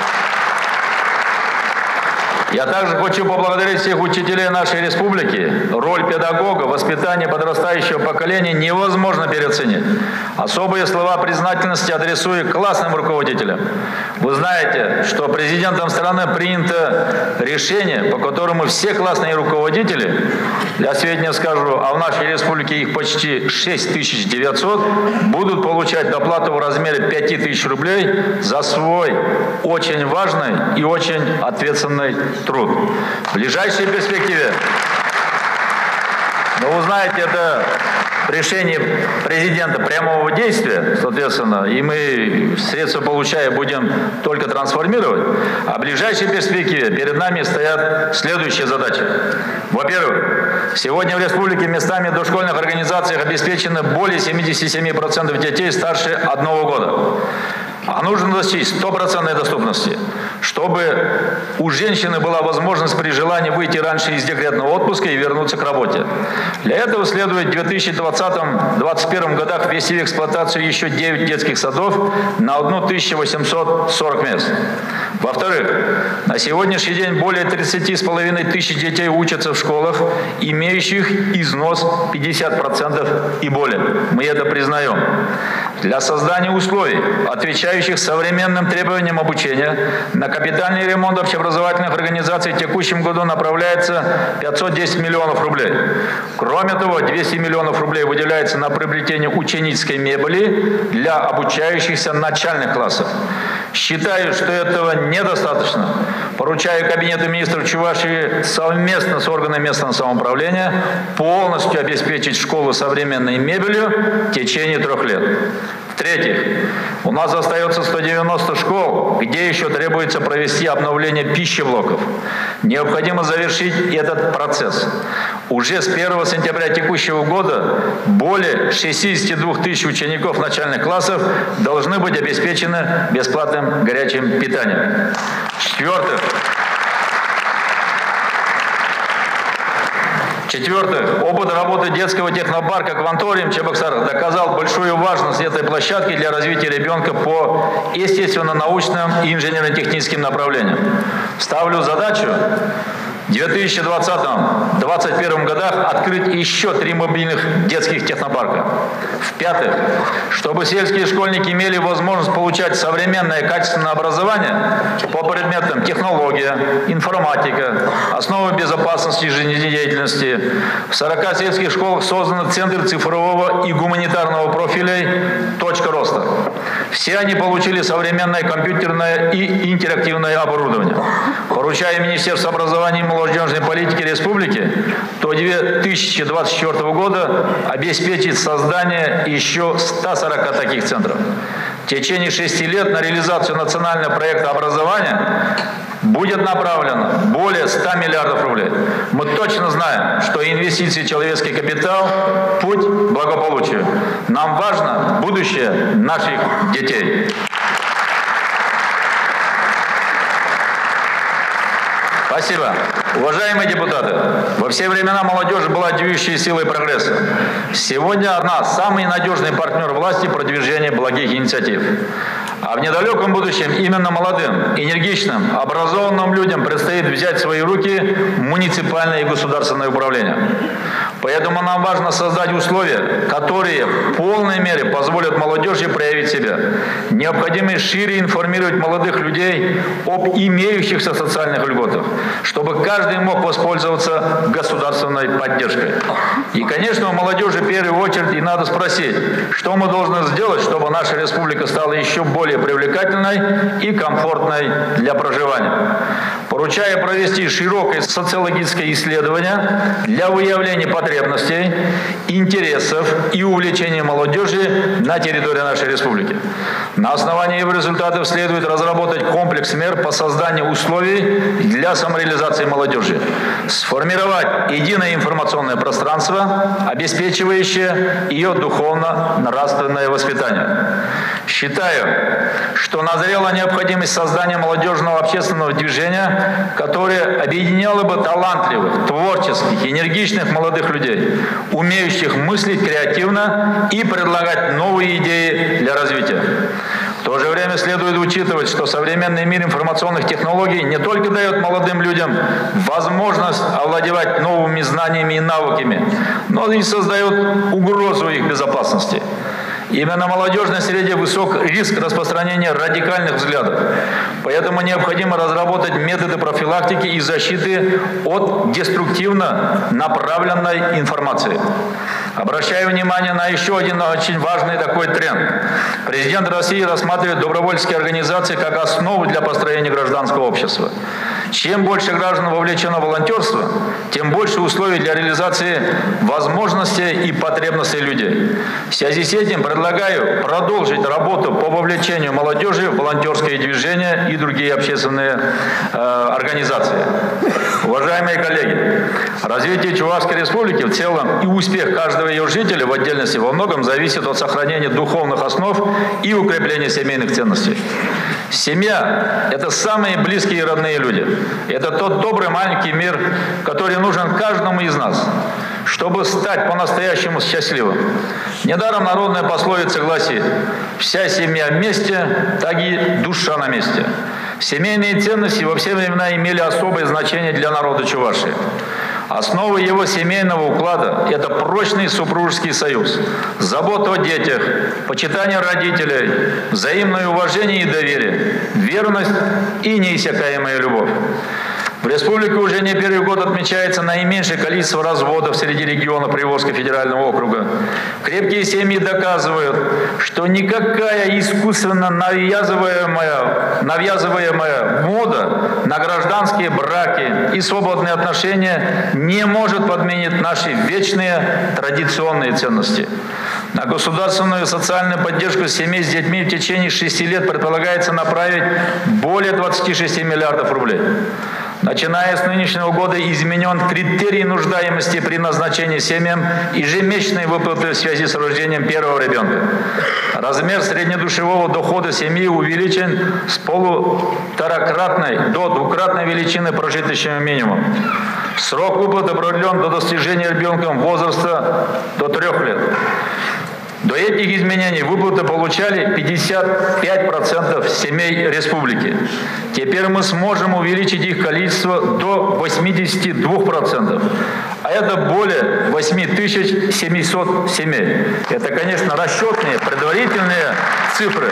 Я также хочу поблагодарить всех учителей нашей республики. Роль педагога в воспитании подрастающего поколения невозможно переоценить. Особые слова признательности адресую классным руководителям. Вы знаете, что президентом страны принято решение, по которому все классные руководители, для сведения скажу, а в нашей республике их почти шесть тысяч девятьсот, будут получать доплату в размере пяти тысяч рублей за свой очень важный и очень ответственный труд. В ближайшей перспективе, но вы знаете, это решении президента прямого действия, соответственно, и мы средства получая будем только трансформировать, а в ближайшей перспективе перед нами стоят следующие задачи. Во-первых, сегодня в республике местами в дошкольных организациях обеспечено более семидесяти семи процентов детей старше одного года. А нужно достичь стопроцентной доступности, чтобы у женщины была возможность при желании выйти раньше из декретного отпуска и вернуться к работе. Для этого следует в две тысячи двадцатом — две тысячи двадцать первом годах ввести в эксплуатацию еще девять детских садов на одну тысячу восемьсот сорок мест. Во-вторых, на сегодняшний день более тридцати с половиной тысяч детей учатся в школах, имеющих износ пятьдесят процентов и более. Мы это признаем. Для создания условий, отвечающих современным требованиям обучения, на капитальный ремонт общеобразовательных организаций в текущем году направляется пятьсот десять миллионов рублей. Кроме того, двести миллионов рублей выделяется на приобретение ученической мебели для обучающихся начальных классов. Считаю, что этого недостаточно. Поручаю Кабинету министров Чувашии совместно с органами местного самоуправления полностью обеспечить школу современной мебелью в течение трех лет. В-третьих, у нас остается сто девяносто школ, где еще требуется провести обновление пищеблоков. Необходимо завершить этот процесс. Уже с первого сентября текущего года более шестидесяти двух тысяч учеников начальных классов должны быть обеспечены бесплатным горячим питанием. В-четвертых, В-четвертых, опыт работы детского технопарка «Кванториум» Чебоксар доказал большую важность этой площадки для развития ребенка по естественно-научным и инженерно-техническим направлениям. Ставлю задачу в две тысячи двадцатом — две тысячи двадцать первом годах открыть еще три мобильных детских технопарка. В-пятых, чтобы сельские школьники имели возможность получать современное качественное образование по предметам технология, информатика, основы безопасности жизнедеятельности. В сорока сельских школах созданы центры цифрового и гуманитарного профилей «Точка роста». Все они получили современное компьютерное и интерактивное оборудование. Поручая Министерству образования и молодежной политики республики до две тысячи двадцать четвёртого года обеспечить создание еще ста сорока таких центров. В течение шести лет на реализацию национального проекта образования будет направлено более ста миллиардов рублей. Мы точно знаем, что инвестиции в человеческий капитал – путь к благополучию. Нам важно будущее наших детей. Спасибо. Уважаемые депутаты, во все времена молодежь была движущей силой прогресса. Сегодня она самый надежный партнер власти в продвижении благих инициатив. А в недалеком будущем именно молодым, энергичным, образованным людям предстоит взять в свои руки муниципальное и государственное управление. Поэтому нам важно создать условия, которые в полной мере позволят молодежи проявить себя. Необходимо шире информировать молодых людей об имеющихся социальных льготах, чтобы каждый мог воспользоваться государственной поддержкой. И, конечно, у молодежи в первую очередь и надо спросить, что мы должны сделать, чтобы наша республика стала еще более привлекательной и комфортной для проживания. Поручаю провести широкое социологическое исследование для выявления потребностей, интересов и увлечений молодежи на территории нашей республики. На основании его результатов следует разработать комплекс мер по созданию условий для самореализации молодежи, сформировать единое информационное пространство, обеспечивающее ее духовно-нравственное воспитание. Считаю, что назрела необходимость создания молодежного общественного движения, которое объединяло бы талантливых, творческих, энергичных молодых людей, умеющих мыслить креативно и предлагать новые идеи для развития. В то же время следует учитывать, что современный мир информационных технологий не только дает молодым людям возможность овладевать новыми знаниями и навыками, но и создает угрозу их безопасности. Именно в молодежной среде высок риск распространения радикальных взглядов. Поэтому необходимо разработать методы профилактики и защиты от деструктивно направленной информации. Обращаю внимание на еще один очень важный такой тренд. Президент России рассматривает добровольческие организации как основу для построения гражданского общества. Чем больше граждан вовлечено в волонтерство, тем больше условий для реализации возможностей и потребностей людей. В связи с этим предлагаю продолжить работу по вовлечению молодежи в волонтерское движение и другие общественные э, организации. Уважаемые коллеги, развитие Чувашской Республики в целом и успех каждого ее жителя в отдельности во многом зависит от сохранения духовных основ и укрепления семейных ценностей. Семья – это самые близкие и родные люди. Это тот добрый маленький мир, который нужен каждому из нас, чтобы стать по-настоящему счастливым. Недаром народная пословица гласит: «Вся семья вместе, так и душа на месте». Семейные ценности во все времена имели особое значение для народа Чувашии. Основа его семейного уклада – это прочный супружеский союз, забота о детях, почитание родителей, взаимное уважение и доверие, верность и неиссякаемая любовь. В республике уже не первый год отмечается наименьшее количество разводов среди регионов Приволжского федерального округа. Крепкие семьи доказывают, что никакая искусственно навязываемая, навязываемая мода на гражданские браки и свободные отношения не может подменить наши вечные традиционные ценности. На государственную социальную поддержку семей с детьми в течение шести лет предполагается направить более двадцати шести миллиардов рублей. Начиная с нынешнего года изменен критерий нуждаемости при назначении семьям ежемесячной выплаты в связи с рождением первого ребенка. Размер среднедушевого дохода семьи увеличен с полуторакратной до двукратной величины прожиточного минимума. Срок выплаты продлен до достижения ребенком возраста до трех лет. До этих изменений выплаты получали пятьдесят пять процентов семей республики. Теперь мы сможем увеличить их количество до восьмидесяти двух процентов. А это более восьми тысяч семисот семей. Это, конечно, расчетные, предварительные цифры.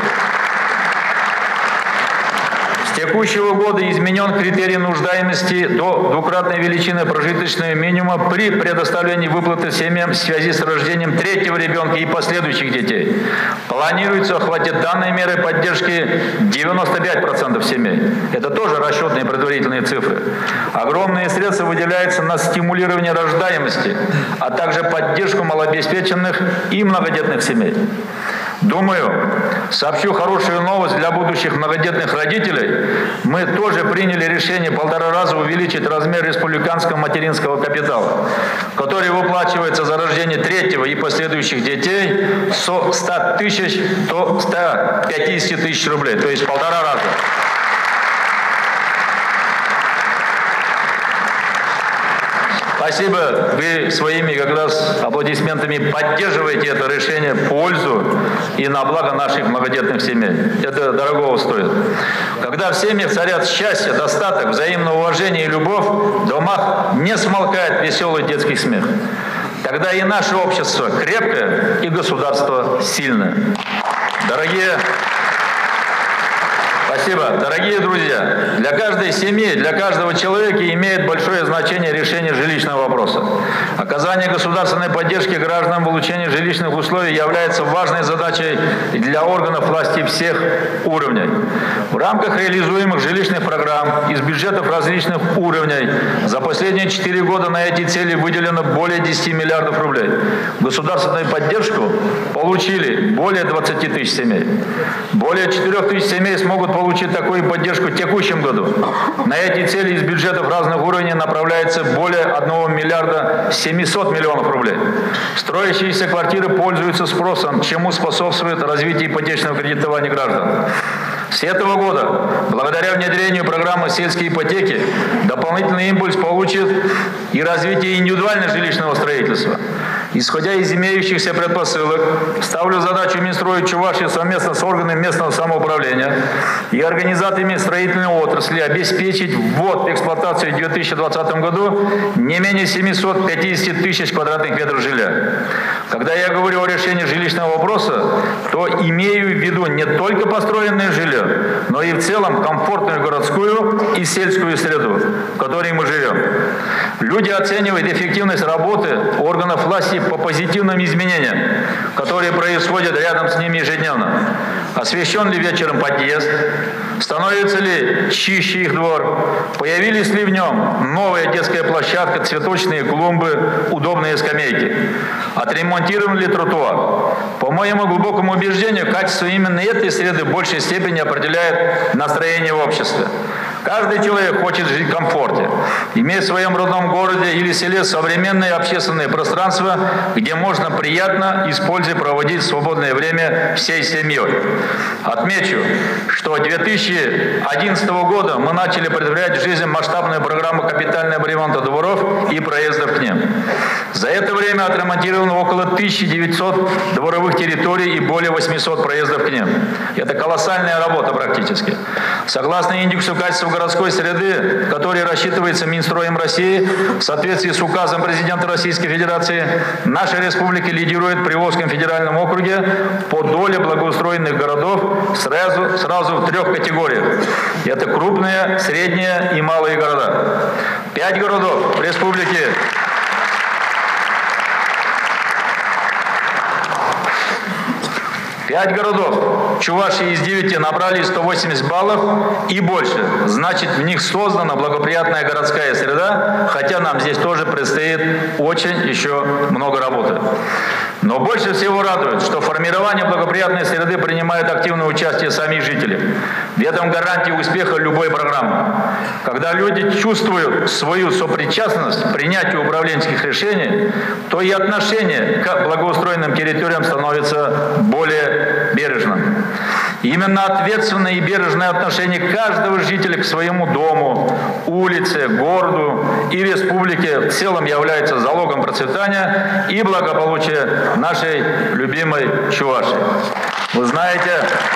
С текущего года изменен критерий нуждаемости до двукратной величины прожиточного минимума при предоставлении выплаты семьям в связи с рождением третьего ребенка и последующих детей. Планируется охватить данной мерой поддержки девяносто пять процентов семей. Это тоже расчетные предварительные цифры. Огромные средства выделяются на стимулирование рождаемости, а также поддержку малообеспеченных и многодетных семей. Думаю, сообщу хорошую новость для будущих многодетных родителей. Мы тоже приняли решение полтора раза увеличить размер республиканского материнского капитала, который выплачивается за рождение третьего и последующих детей со ста тысяч до ста пятидесяти тысяч рублей, то есть полтора раза. Спасибо, вы своими как раз аплодисментами поддерживаете это решение в пользу и на благо наших многодетных семей. Это дорогого стоит. Когда в семьях царят счастье, достаток, взаимное уважение и любовь, в домах не смолкает веселый детский смех. Тогда и наше общество крепкое, и государство сильное. Дорогие Спасибо. Дорогие друзья, для каждой семьи, для каждого человека имеет большое значение решение жилищного вопроса. Оказание государственной поддержки гражданам в получении жилищных условий является важной задачей для органов власти всех уровней. В рамках реализуемых жилищных программ из бюджетов различных уровней за последние четыре года на эти цели выделено более десяти миллиардов рублей. Государственную поддержку получили более двадцати тысяч семей. Более четырёх тысяч семей смогут получить такую поддержку в текущем году. На эти цели из бюджетов разных уровней направляется более одного миллиарда семисот миллионов рублей. Строящиеся квартиры пользуются спросом, чему способствует развитие ипотечного кредитования граждан. С этого года, благодаря внедрению программы «Сельские ипотеки», дополнительный импульс получит и развитие индивидуального жилищного строительства. Исходя из имеющихся предпосылок, ставлю задачу Минстроя Чувашии совместно с органами местного самоуправления и организаторами строительной отрасли обеспечить ввод в эксплуатацию в две тысячи двадцатом году не менее семисот пятидесяти тысяч квадратных метров жилья. Когда я говорю о решении жилищного вопроса, то имею в виду не только построенное жилье, но и в целом комфортную городскую и сельскую среду, в которой мы живем. Люди оценивают эффективность работы органов власти по позитивным изменениям, которые происходят рядом с ними ежедневно. Освещен ли вечером подъезд, Становится ли чище их двор? Появились ли в нем новая детская площадка, цветочные клумбы, удобные скамейки? Отремонтирован ли тротуар? По моему глубокому убеждению, качество именно этой среды в большей степени определяет настроение в обществе. Каждый человек хочет жить в комфорте, иметь в своем родном городе или селе современное общественное пространство, где можно приятно, используя, проводить свободное время всей семьей. Отмечу, что с две тысячи одиннадцатого года мы начали претворять в жизнь масштабную программу капитального ремонта дворов и проездов к ним. За это время отремонтировано около тысячи девятисот дворовых территорий и более восьмисот проездов к ним. Это колоссальная работа практически. Согласно индексу качества городской среды, который рассчитывается Минстроем России, в соответствии с указом президента Российской Федерации, наша республика лидирует в Приволжском федеральном округе по доле благоустроенных городов сразу, сразу в трех категориях. Это крупные, средние и малые города. Пять городов в республике Пять городов Чувашии из девяти набрали сто восемьдесят баллов и больше. Значит, в них создана благоприятная городская среда, хотя нам здесь тоже предстоит очень еще много работы. Но больше всего радует, что в формировании благоприятной среды принимают активное участие сами жители. В этом гарантия успеха любой программы. Когда люди чувствуют свою сопричастность к принятию управленческих решений, то и отношение к благоустроенным территориям становится более бережным. Именно ответственное и бережное отношение каждого жителя к своему дому, улице, городу и республике в целом является залогом процветания и благополучия нашей любимой Чувашии. Вы знаете,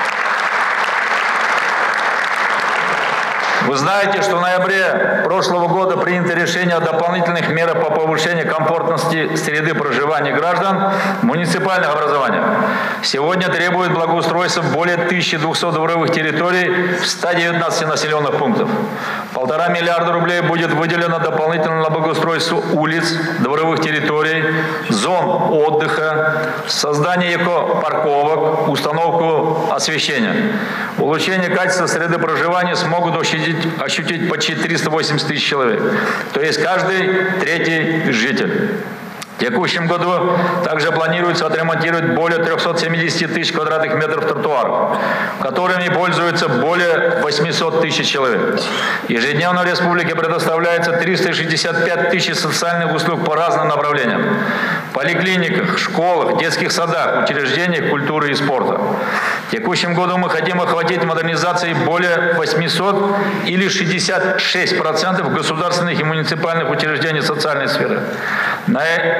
Вы знаете, что в ноябре прошлого года принято решение о дополнительных мерах по повышению комфортности среды проживания граждан в муниципальных образованиях. Сегодня требует благоустройства более тысячи двухсот дворовых территорий в ста девятнадцати населенных пунктах. Полтора миллиарда рублей будет выделено дополнительно на благоустройство улиц, дворовых территорий, зон отдыха, создание эко-парковок, установку освещения. Улучшение качества среды проживания смогут ощутить ощутить почти триста восемьдесят тысяч человек, то есть каждый третий житель. В текущем году также планируется отремонтировать более трёхсот семидесяти тысяч квадратных метров тротуаров, которыми пользуются более восьмисот тысяч человек. Ежедневно в республике предоставляется триста шестьдесят пять тысяч социальных услуг по разным направлениям. В поликлиниках, школах, детских садах, учреждениях культуры и спорта. В текущем году мы хотим охватить модернизацией более восьмисот или шестьдесят шесть процентов государственных и муниципальных учреждений социальной сферы. На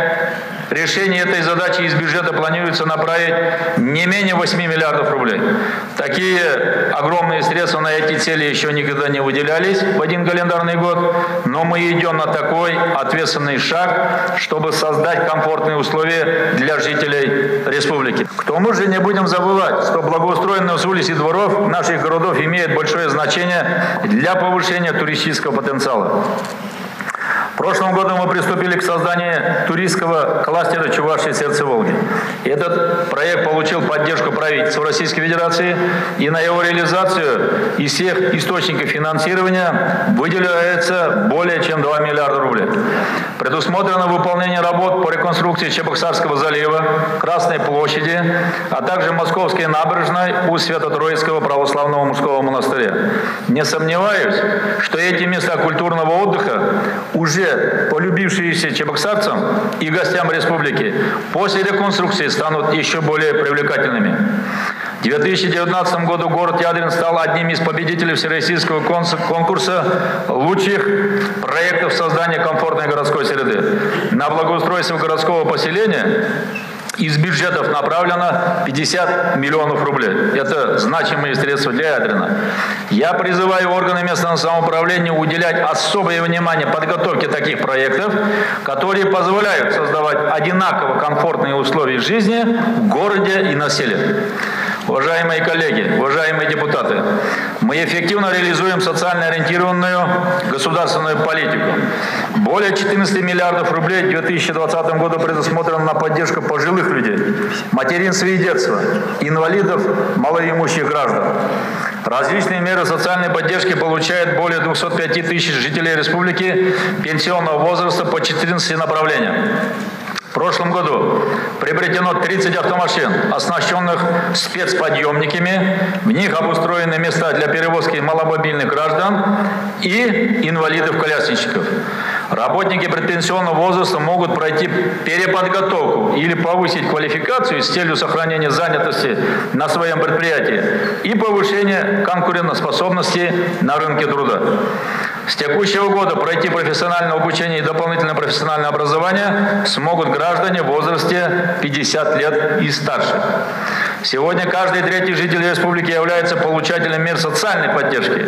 решение этой задачи из бюджета планируется направить не менее восьми миллиардов рублей. Такие огромные средства на эти цели еще никогда не выделялись в один календарный год, но мы идем на такой ответственный шаг, чтобы создать комфортные условия для жителей республики. К тому же не будем забывать, что благоустроенность улиц и дворов наших городов имеет большое значение для повышения туристического потенциала. В прошлом году мы приступили к созданию туристского кластера Чувашии «Сердце Волги». Этот проект получил поддержку правительства Российской Федерации, и на его реализацию из всех источников финансирования выделяется более чем два миллиарда рублей. Предусмотрено выполнение работ по реконструкции Чебоксарского залива, Красной площади, а также Московской набережной у Свято-Троицкого православного мужского монастыря. Не сомневаюсь, что эти места культурного отдыха уже полюбившиеся чебоксарцам и гостям республики, после реконструкции станут еще более привлекательными. В две тысячи девятнадцатом году город Ядрин стал одним из победителей всероссийского конкурса лучших проектов создания комфортной городской среды. На благоустройство городского поселения из бюджетов направлено пятьдесят миллионов рублей. Это значимые средства для Ядрина. Я призываю органы местного самоуправления уделять особое внимание подготовке таких проектов, которые позволяют создавать одинаково комфортные условия жизни в городе и на селе. Уважаемые коллеги, уважаемые депутаты, мы эффективно реализуем социально ориентированную государственную политику. Более четырнадцати миллиардов рублей в две тысячи двадцатом году предусмотрено на поддержку пожилых людей, материнства и детства, инвалидов, малоимущих граждан. Различные меры социальной поддержки получают более двухсот пяти тысяч жителей республики пенсионного возраста по четырнадцати направлениям. В прошлом году приобретено тридцать автомашин, оснащенных спецподъемниками. В них обустроены места для перевозки маломобильных граждан и инвалидов-колясочников. Работники предпенсионного возраста могут пройти переподготовку или повысить квалификацию с целью сохранения занятости на своем предприятии и повышения конкурентоспособности на рынке труда. С текущего года пройти профессиональное обучение и дополнительное профессиональное образование смогут граждане в возрасте пятидесяти лет и старше. Сегодня каждый третий житель республики является получателем мер социальной поддержки.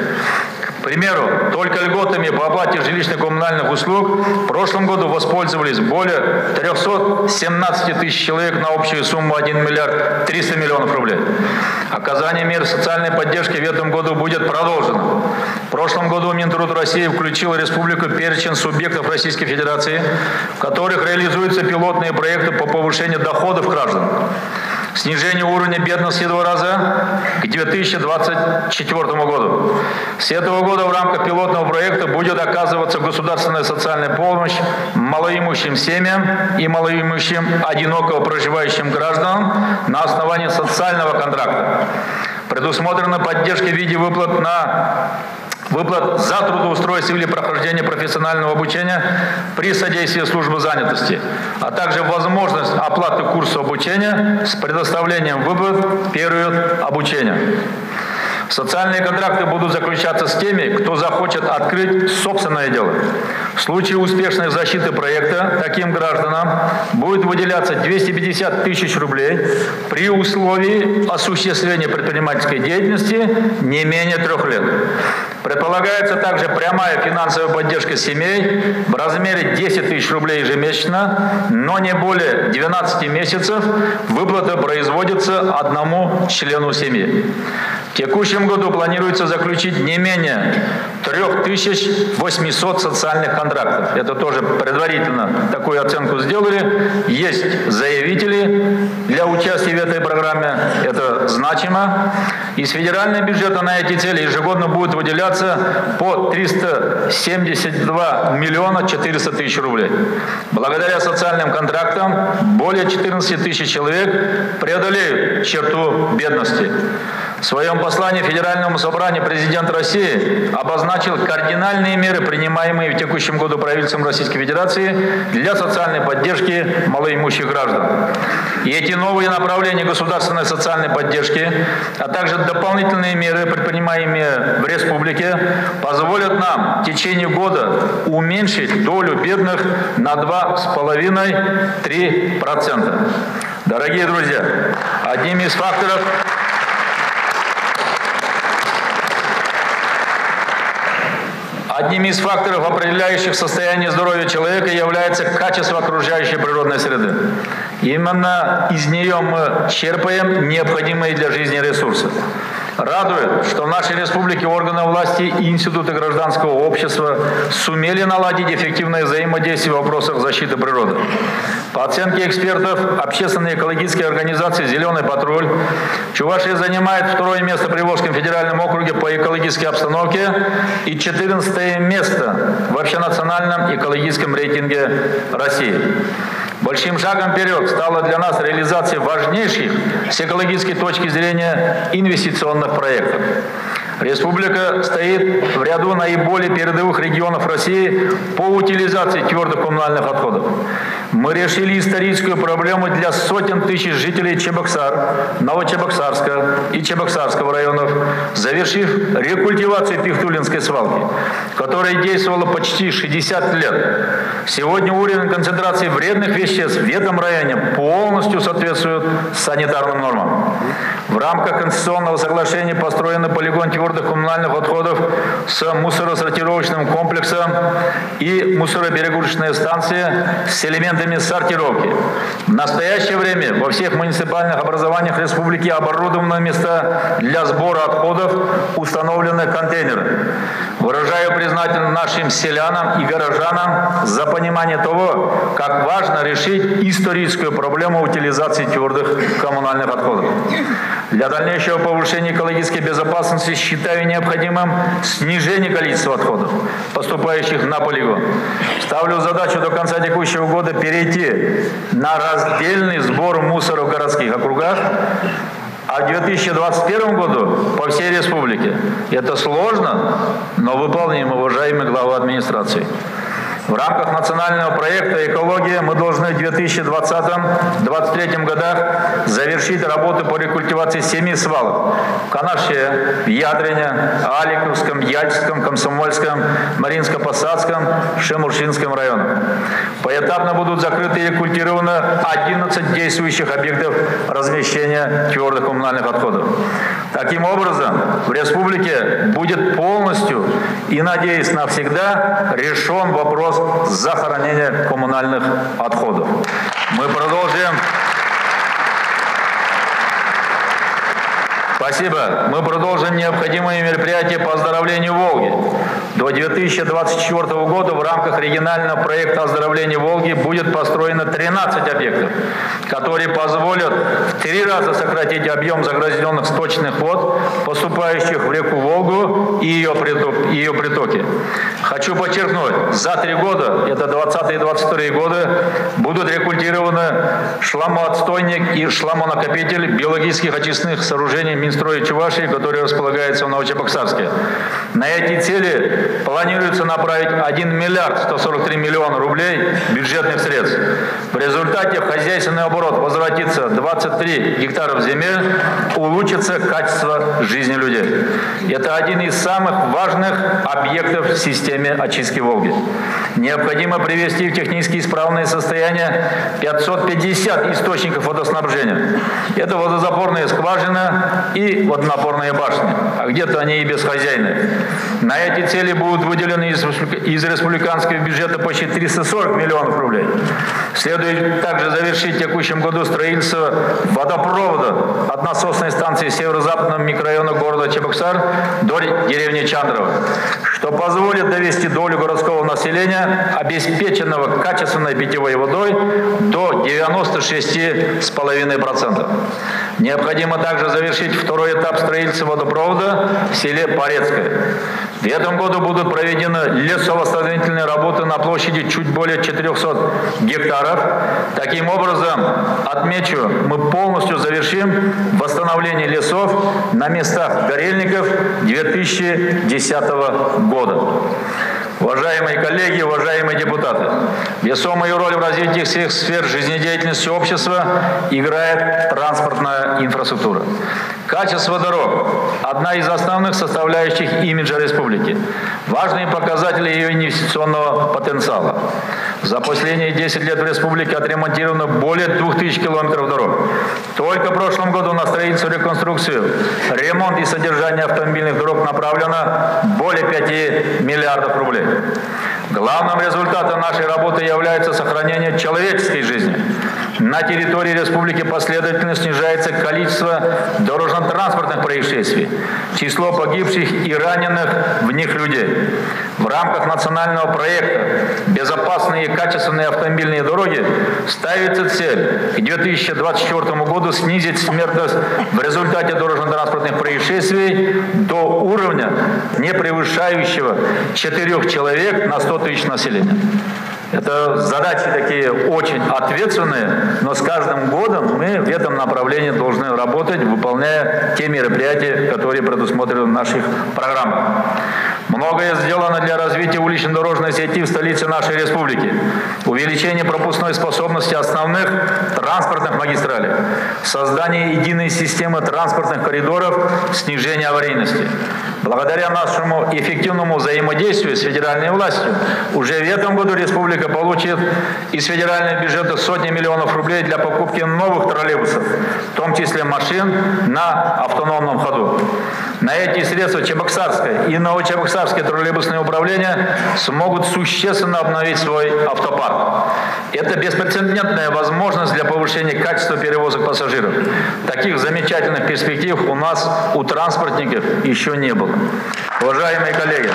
К примеру, только льготами по оплате жилищно-коммунальных услуг в прошлом году воспользовались более трёхсот семнадцати тысяч человек на общую сумму один миллиард триста миллионов рублей. Оказание мер социальной поддержки в этом году будет продолжено. В прошлом году Минтруд России включил республику в перечень субъектов Российской Федерации, в которых реализуются пилотные проекты по повышению доходов граждан, снижению уровня бедности в два раза к две тысячи двадцать четвёртому году. С этого года в рамках пилотного проекта будет оказываться государственная социальная помощь малоимущим семьям и малоимущим одиноко проживающим гражданам на основании социального контракта. Предусмотрена поддержка в виде выплат на выплат за трудоустройство или прохождение профессионального обучения при содействии службы занятости, а также возможность оплаты курса обучения с предоставлением выплат в период обучения. Социальные контракты будут заключаться с теми, кто захочет открыть собственное дело. В случае успешной защиты проекта таким гражданам будет выделяться двести пятьдесят тысяч рублей при условии осуществления предпринимательской деятельности не менее трех лет. Предполагается также прямая финансовая поддержка семей в размере десяти тысяч рублей ежемесячно, но не более двенадцати месяцев выплата производится одному члену семьи. В текущем году планируется заключить не менее трёх тысяч восьмисот социальных контрактов. Это тоже предварительно такую оценку сделали. Есть заявители для участия в этой программе. Это значимо. Из федерального бюджета на эти цели ежегодно будет выделяться по триста семьдесят два миллиона четыреста тысяч рублей. Благодаря социальным контрактам более четырнадцати тысяч человек преодолеют черту бедности. В своем послании Федеральному собранию президент России обозначил кардинальные меры, принимаемые в текущем году правительством Российской Федерации для социальной поддержки малоимущих граждан. И эти новые направления государственной социальной поддержки, а также дополнительные меры, предпринимаемые в республике, позволят нам в течение года уменьшить долю бедных на два с половиной — три процента. Дорогие друзья, одним из факторов Одним из факторов, определяющих состояние здоровья человека, является качество окружающей природной среды. Именно из нее мы черпаем необходимые для жизни ресурсы. Радует, что в нашей республике органы власти и институты гражданского общества сумели наладить эффективное взаимодействие в вопросах защиты природы. По оценке экспертов общественной экологической организации «Зеленый патруль», Чувашия занимает второе место при Волжском федеральном округе по экологической обстановке и четырнадцатое место в общенациональном экологическом рейтинге России. Большим шагом вперед стала для нас реализация важнейших с экологической точки зрения инвестиционных проектов. Республика стоит в ряду наиболее передовых регионов России по утилизации твердых коммунальных отходов. Мы решили историческую проблему для сотен тысяч жителей Чебоксар, Новочебоксарска и Чебоксарского районов, завершив рекультивацию Пихтулинской свалки, которая действовала почти шестьдесят лет. Сегодня уровень концентрации вредных веществ в этом районе полностью соответствует санитарным нормам. В рамках конституционного соглашения построен полигон твердых коммунальных отходов с мусоросортировочным комплексом и мусороберегушечная станция с элементами сортировки. В настоящее время во всех муниципальных образованиях республики оборудованы места для сбора отходов, установлены контейнеры. Выражаю признательность нашим селянам и горожанам за понимание того, как важно решить историческую проблему утилизации твердых коммунальных отходов. Для дальнейшего повышения экологической безопасности считаю необходимым снижение количества отходов, поступающих на полигон. Ставлю задачу до конца текущего года перейти на раздельный сбор мусора в городских округах, а в две тысячи двадцать первом году по всей республике. Это сложно, но выполнимо, уважаемый глава администрации. В рамках национального проекта «Экология» мы должны в две тысячи двадцатом — две тысячи двадцать третьем годах завершить работу по рекультивации семи свалок в Канаше, в Ядрине, Аликовском, Яльском, Комсомольском, Маринско-Посадском, Шемуршинском районах. Поэтапно будут закрыты и рекультированы одиннадцать действующих объектов размещения твердых коммунальных отходов. Таким образом, в республике будет полностью и, надеюсь, навсегда решен вопрос захоронения коммунальных отходов. Мы продолжим. Спасибо. Мы продолжим необходимые мероприятия по оздоровлению Волги. До две тысячи двадцать четвёртого года в рамках регионального проекта оздоровления Волги будет построено тринадцать объектов, которые позволят в три раза сократить объем загрязненных сточных вод, поступающих в реку Волгу и ее, приток, и ее притоки. Хочу подчеркнуть, за три года, это двадцатый и двадцать вторые годы, будут рекультированы шламоотстойник и шламонакопитель биологических очистных сооружений Минстроя Чувашии, который располагается в Новочебоксарске. На эти цели планируется направить один миллиард сто сорок три миллиона рублей бюджетных средств. В результате в хозяйственный оборот возвратится двадцать три гектаров земель, улучшится качество жизни людей. Это один из самых важных объектов в системе очистки Волги. Необходимо привести в технически исправное состояние пятьсот пятьдесят источников водоснабжения. Это водозапорные скважины и водонапорные башни, а где-то они и бесхозяйные. На эти цели будут выделены из, из республиканского бюджета почти триста сорок миллионов рублей. Следует также завершить в текущем году строительство водопровода от насосной станции северо-западного микрорайона города Чебоксар до деревни Чандрово, что позволит довести долю городского населения, обеспеченного качественной питьевой водой, до девяноста шести целых пяти десятых процента. Необходимо также завершить второй этап строительства водопровода в селе Порецкое. В этом году будут проведены лесовосстановительные работы на площади чуть более четырёхсот гектаров. Таким образом, отмечу, мы полностью завершим восстановление лесов на местах горельников две тысячи десятого года. Уважаемые коллеги, уважаемые депутаты, весомую роль в развитии всех сфер жизнедеятельности общества играет транспортная инфраструктура. Качество дорог – одна из основных составляющих имиджа республики. Важные показатели ее инвестиционного потенциала. За последние десять лет в республике отремонтировано более двух тысяч километров дорог. Только в прошлом году на строительство, реконструкцию, ремонт и содержание автомобильных дорог направлено более пяти миллиардов рублей. Главным результатом нашей работы является сохранение человеческой жизни. На территории республики последовательно снижается количество дорожно-транспортных происшествий, число погибших и раненых в них людей. В рамках национального проекта «Безопасные и качественные автомобильные дороги» ставится цель к две тысячи двадцать четвёртому году снизить смертность в результате дорожно-транспортных происшествий до уровня, не превышающего четырёх человек на сто тысяч населения. Это задачи такие очень ответственные, но с каждым годом мы в этом направлении должны работать, выполняя те мероприятия, которые предусмотрены в наших программах. Многое сделано для развития улично-дорожной сети в столице нашей республики. Увеличение пропускной способности основных транспортных магистралей, создание единой системы транспортных коридоров, снижение аварийности. Благодаря нашему эффективному взаимодействию с федеральной властью уже в этом году республика получит из федерального бюджета сотни миллионов рублей для покупки новых троллейбусов, в том числе машин на автономном ходу. На эти средства Чебоксарское и Новочебоксарское троллейбусное управление смогут существенно обновить свой автопарк. Это беспрецедентная возможность для повышения качества перевозок пассажиров. Таких замечательных перспектив у нас, у транспортников, еще не было. Уважаемые коллеги,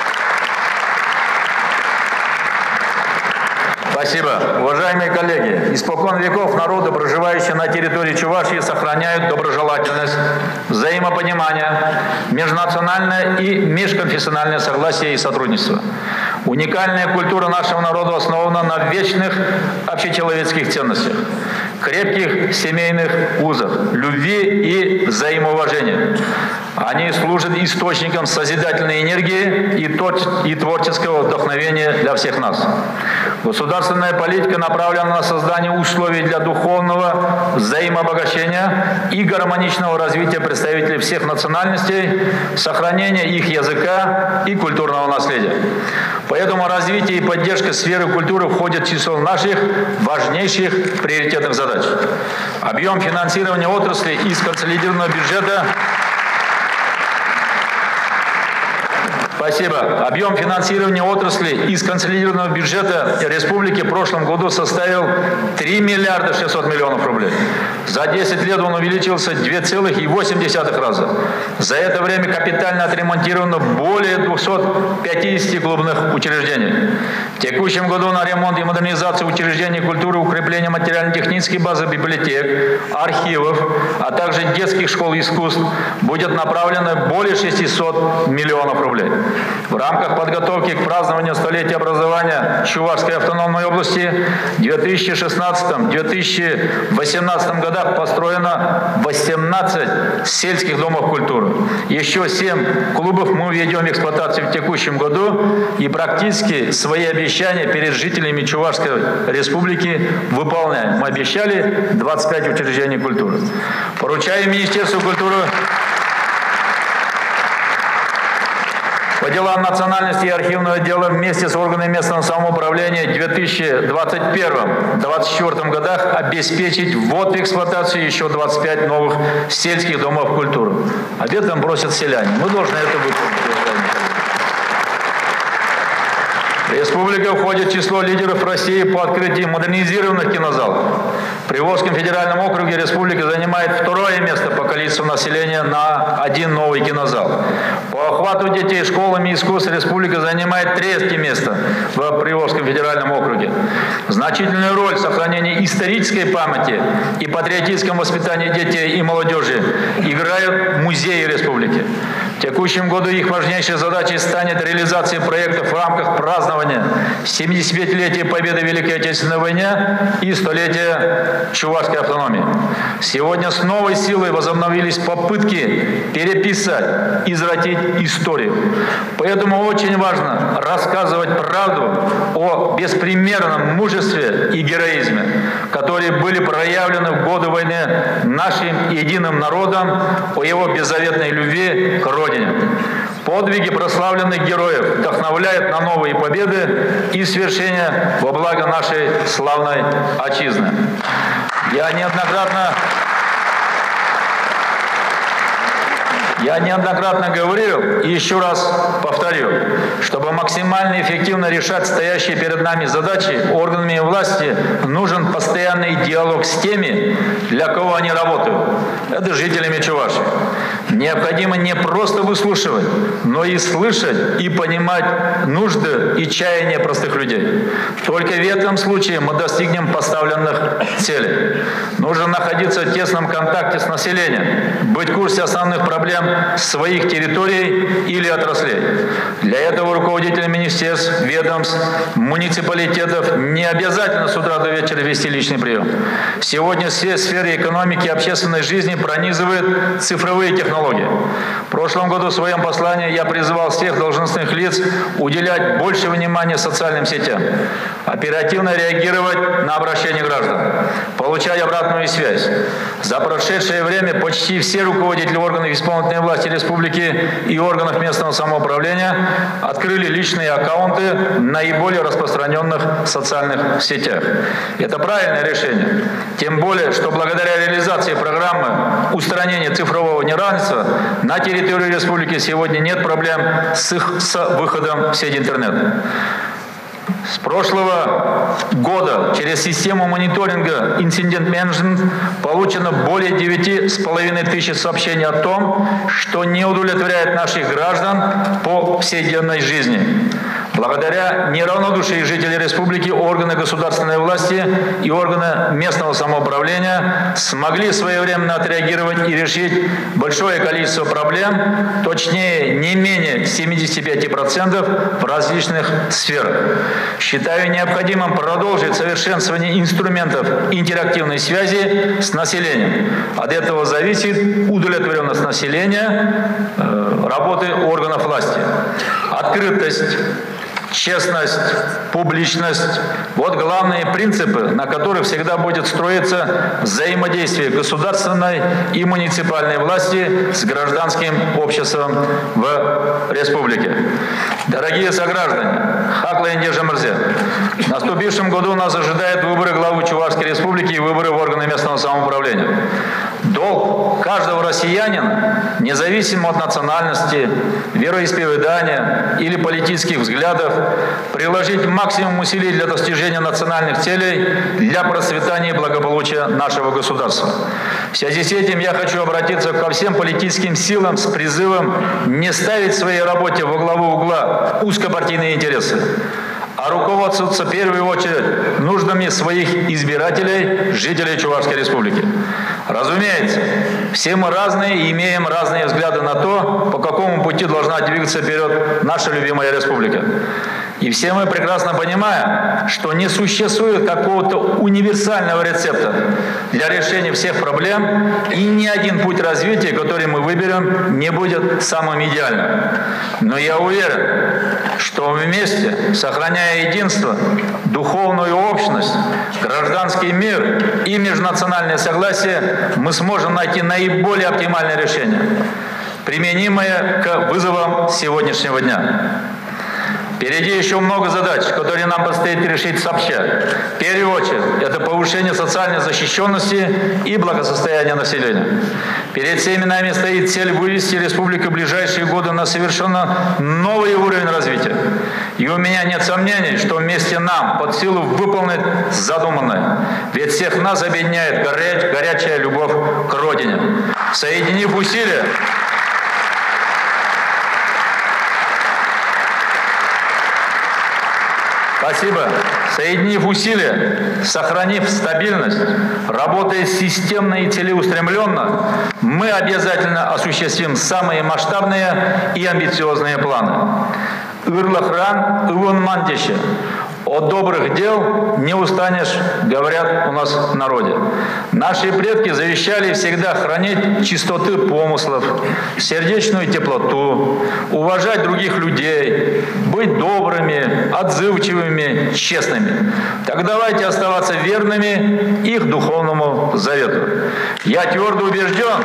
спасибо. Уважаемые коллеги, испокон веков народы, проживающие на территории Чувашии, сохраняют доброжелательность, взаимопонимание, межнациональное и межконфессиональное согласие и сотрудничество. Уникальная культура нашего народа основана на вечных общечеловеческих ценностях, крепких семейных узах, любви и взаимоуважения. Они служат источником созидательной энергии и творческого вдохновения для всех нас. Государственная политика направлена на создание условий для духовного взаимообогащения и гармоничного развития представителей всех национальностей, сохранения их языка и культурного наследия. Поэтому развитие и поддержка сферы культуры входит в число наших важнейших приоритетных задач. Объем финансирования отрасли из консолидированного бюджета Спасибо. Объем финансирования отрасли из консолидированного бюджета республики в прошлом году составил три миллиарда шестьсот миллионов рублей. За десять лет он увеличился два целых восемь десятых раза. За это время капитально отремонтировано более двухсот пятидесяти клубных учреждений. В текущем году на ремонт и модернизацию учреждений культуры, укрепление материально-технической базы библиотек, архивов, а также детских школ искусств будет направлено более шестисот миллионов рублей. В рамках подготовки к празднованию столетия образования Чувашской автономной области в две тысячи шестнадцатом — две тысячи восемнадцатом годах построено восемнадцать сельских домов культуры. Еще семь клубов мы введем в эксплуатацию в текущем году и практически свои обещания перед жителями Чувашской республики выполняем. Мы обещали двадцать пять учреждений культуры. Поручаем Министерству культуры по делам национальности и архивного дела вместе с органами местного самоуправления в две тысячи двадцать первом — две тысячи двадцать четвёртом годах обеспечить ввод в эксплуатацию еще двадцать пять новых сельских домов культуры. Об этом просят селяне. Мы должны это выполнить. Республика входит в число лидеров России по открытию модернизированных кинозалов. В Приволжском федеральном округе республика занимает второе место по количеству населения на один новый кинозал. По охвату детей школами искусств республика занимает третье место в Приволжском федеральном округе. Значительную роль в сохранении исторической памяти и патриотическом воспитании детей и молодежи играют музеи республики. В текущем году их важнейшей задачей станет реализация проектов в рамках празднования семидесятипятилетия Победы в Великой Отечественной войне и столетия Чувашской автономии. Сегодня с новой силой возобновились попытки переписать, извратить историю. Поэтому очень важно рассказывать правду о беспримерном мужестве и героизме, которые были проявлены в годы войны нашим единым народом, о его беззаветной любви к Родине. Подвиги прославленных героев вдохновляют на новые победы и свершения во благо нашей славной отчизны. Я неоднократно, я неоднократно говорил и еще раз повторю, чтобы максимально эффективно решать стоящие перед нами задачи, органами власти нужен постоянный диалог с теми, для кого они работают. Это жителями Чувашии. Необходимо не просто выслушивать, но и слышать и понимать нужды и чаяния простых людей. Только в этом случае мы достигнем поставленных целей. Нужно находиться в тесном контакте с населением, быть в курсе основных проблем своих территорий или отраслей. Для этого руководители министерств, ведомств, муниципалитетов не обязательно с утра до вечера вести личный прием. Сегодня все сферы экономики и общественной жизни пронизывают цифровые технологии. В прошлом году в своем послании я призывал всех должностных лиц уделять больше внимания социальным сетям, оперативно реагировать на обращения граждан, получать обратную связь. За прошедшее время почти все руководители органов исполнительной власти республики и органов местного самоуправления открыли личные аккаунты в наиболее распространенных социальных сетях. Это правильное решение. Тем более, что благодаря реализации программы устранения цифрового неравенства на территории республики сегодня нет проблем с их с выходом в сеть интернет. С прошлого года через систему мониторинга инцидент менеджмент получено более девяти с половиной тысяч сообщений о том, что не удовлетворяет наших граждан по повседневной жизни. Благодаря неравнодушию жителей республики органы государственной власти и органы местного самоуправления смогли своевременно отреагировать и решить большое количество проблем, точнее не менее семидесяти пяти процентов в различных сферах. Считаю необходимым продолжить совершенствование инструментов интерактивной связи с населением. От этого зависит удовлетворенность населения э, работы органов власти. Открытость, честность, публичность – вот главные принципы, на которых всегда будет строиться взаимодействие государственной и муниципальной власти с гражданским обществом в республике. Дорогие сограждане, Хаклы Индежа Мырзе, в наступившем году нас ожидают выборы главы Чувашской республики и выборы в органы местного самоуправления. Долг каждого россиянина, независимо от национальности, вероисповедания или политических взглядов, приложить максимум усилий для достижения национальных целей для процветания и благополучия нашего государства. В связи с этим я хочу обратиться ко всем политическим силам с призывом не ставить в своей работе во главу угла узкопартийные интересы, а руководствоваться в первую очередь нуждами своих избирателей, жителей Чувашской республики. Разумеется, все мы разные и имеем разные взгляды на то, по какому пути должна двигаться вперед наша любимая республика. И все мы прекрасно понимаем, что не существует какого-то универсального рецепта для решения всех проблем, и ни один путь развития, который мы выберем, не будет самым идеальным. Но я уверен, что вместе, сохраняя единство, духовную общность, гражданский мир и межнациональное согласие, мы сможем найти наиболее оптимальное решение, применимое к вызовам сегодняшнего дня. Впереди еще много задач, которые нам предстоит решить сообща. В первую очередь, это повышение социальной защищенности и благосостояния населения. Перед всеми нами стоит цель вывести республику в ближайшие годы на совершенно новый уровень развития. И у меня нет сомнений, что вместе нам под силу выполнить задуманное. Ведь всех нас объединяет горя... горячая любовь к Родине. Соединив усилия, Спасибо. Соединив усилия, сохранив стабильность, работая системно и целеустремленно, мы обязательно осуществим самые масштабные и амбициозные планы. Ырлахран Иванмандище. От добрых дел не устанешь, говорят у нас в народе. Наши предки завещали всегда хранить чистоты помыслов, сердечную теплоту, уважать других людей, быть добрыми, отзывчивыми, честными. Так давайте оставаться верными их духовному завету. Я твердо убежден,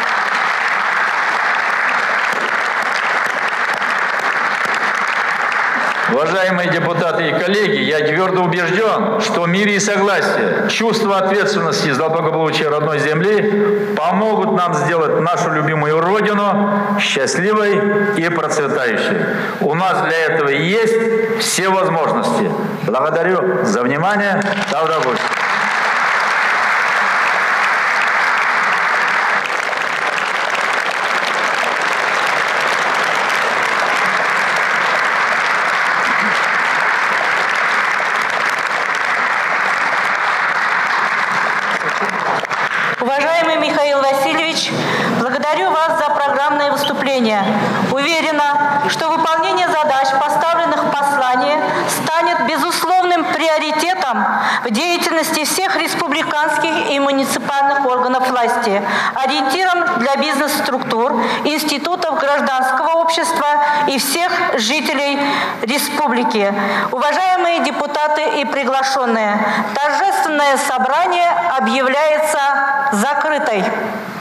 уважаемые депутаты и коллеги, я твердо убежден, что мир и согласие, чувство ответственности за благополучие родной земли помогут нам сделать нашу любимую Родину счастливой и процветающей. У нас для этого есть все возможности. Благодарю за внимание. Доброго. Уважаемый Михаил Васильевич, благодарю вас за программное выступление. Уверена, что выполнение задач, поставленных в послании, станет безусловным приоритетом в деятельности всех республиканских и муниципальных органов власти, ориентиром для бизнес-структур, институтов гражданского общества и всех жителей республики. Уважаемые депутаты и приглашенные, торжественное собрание объявляется закрытой.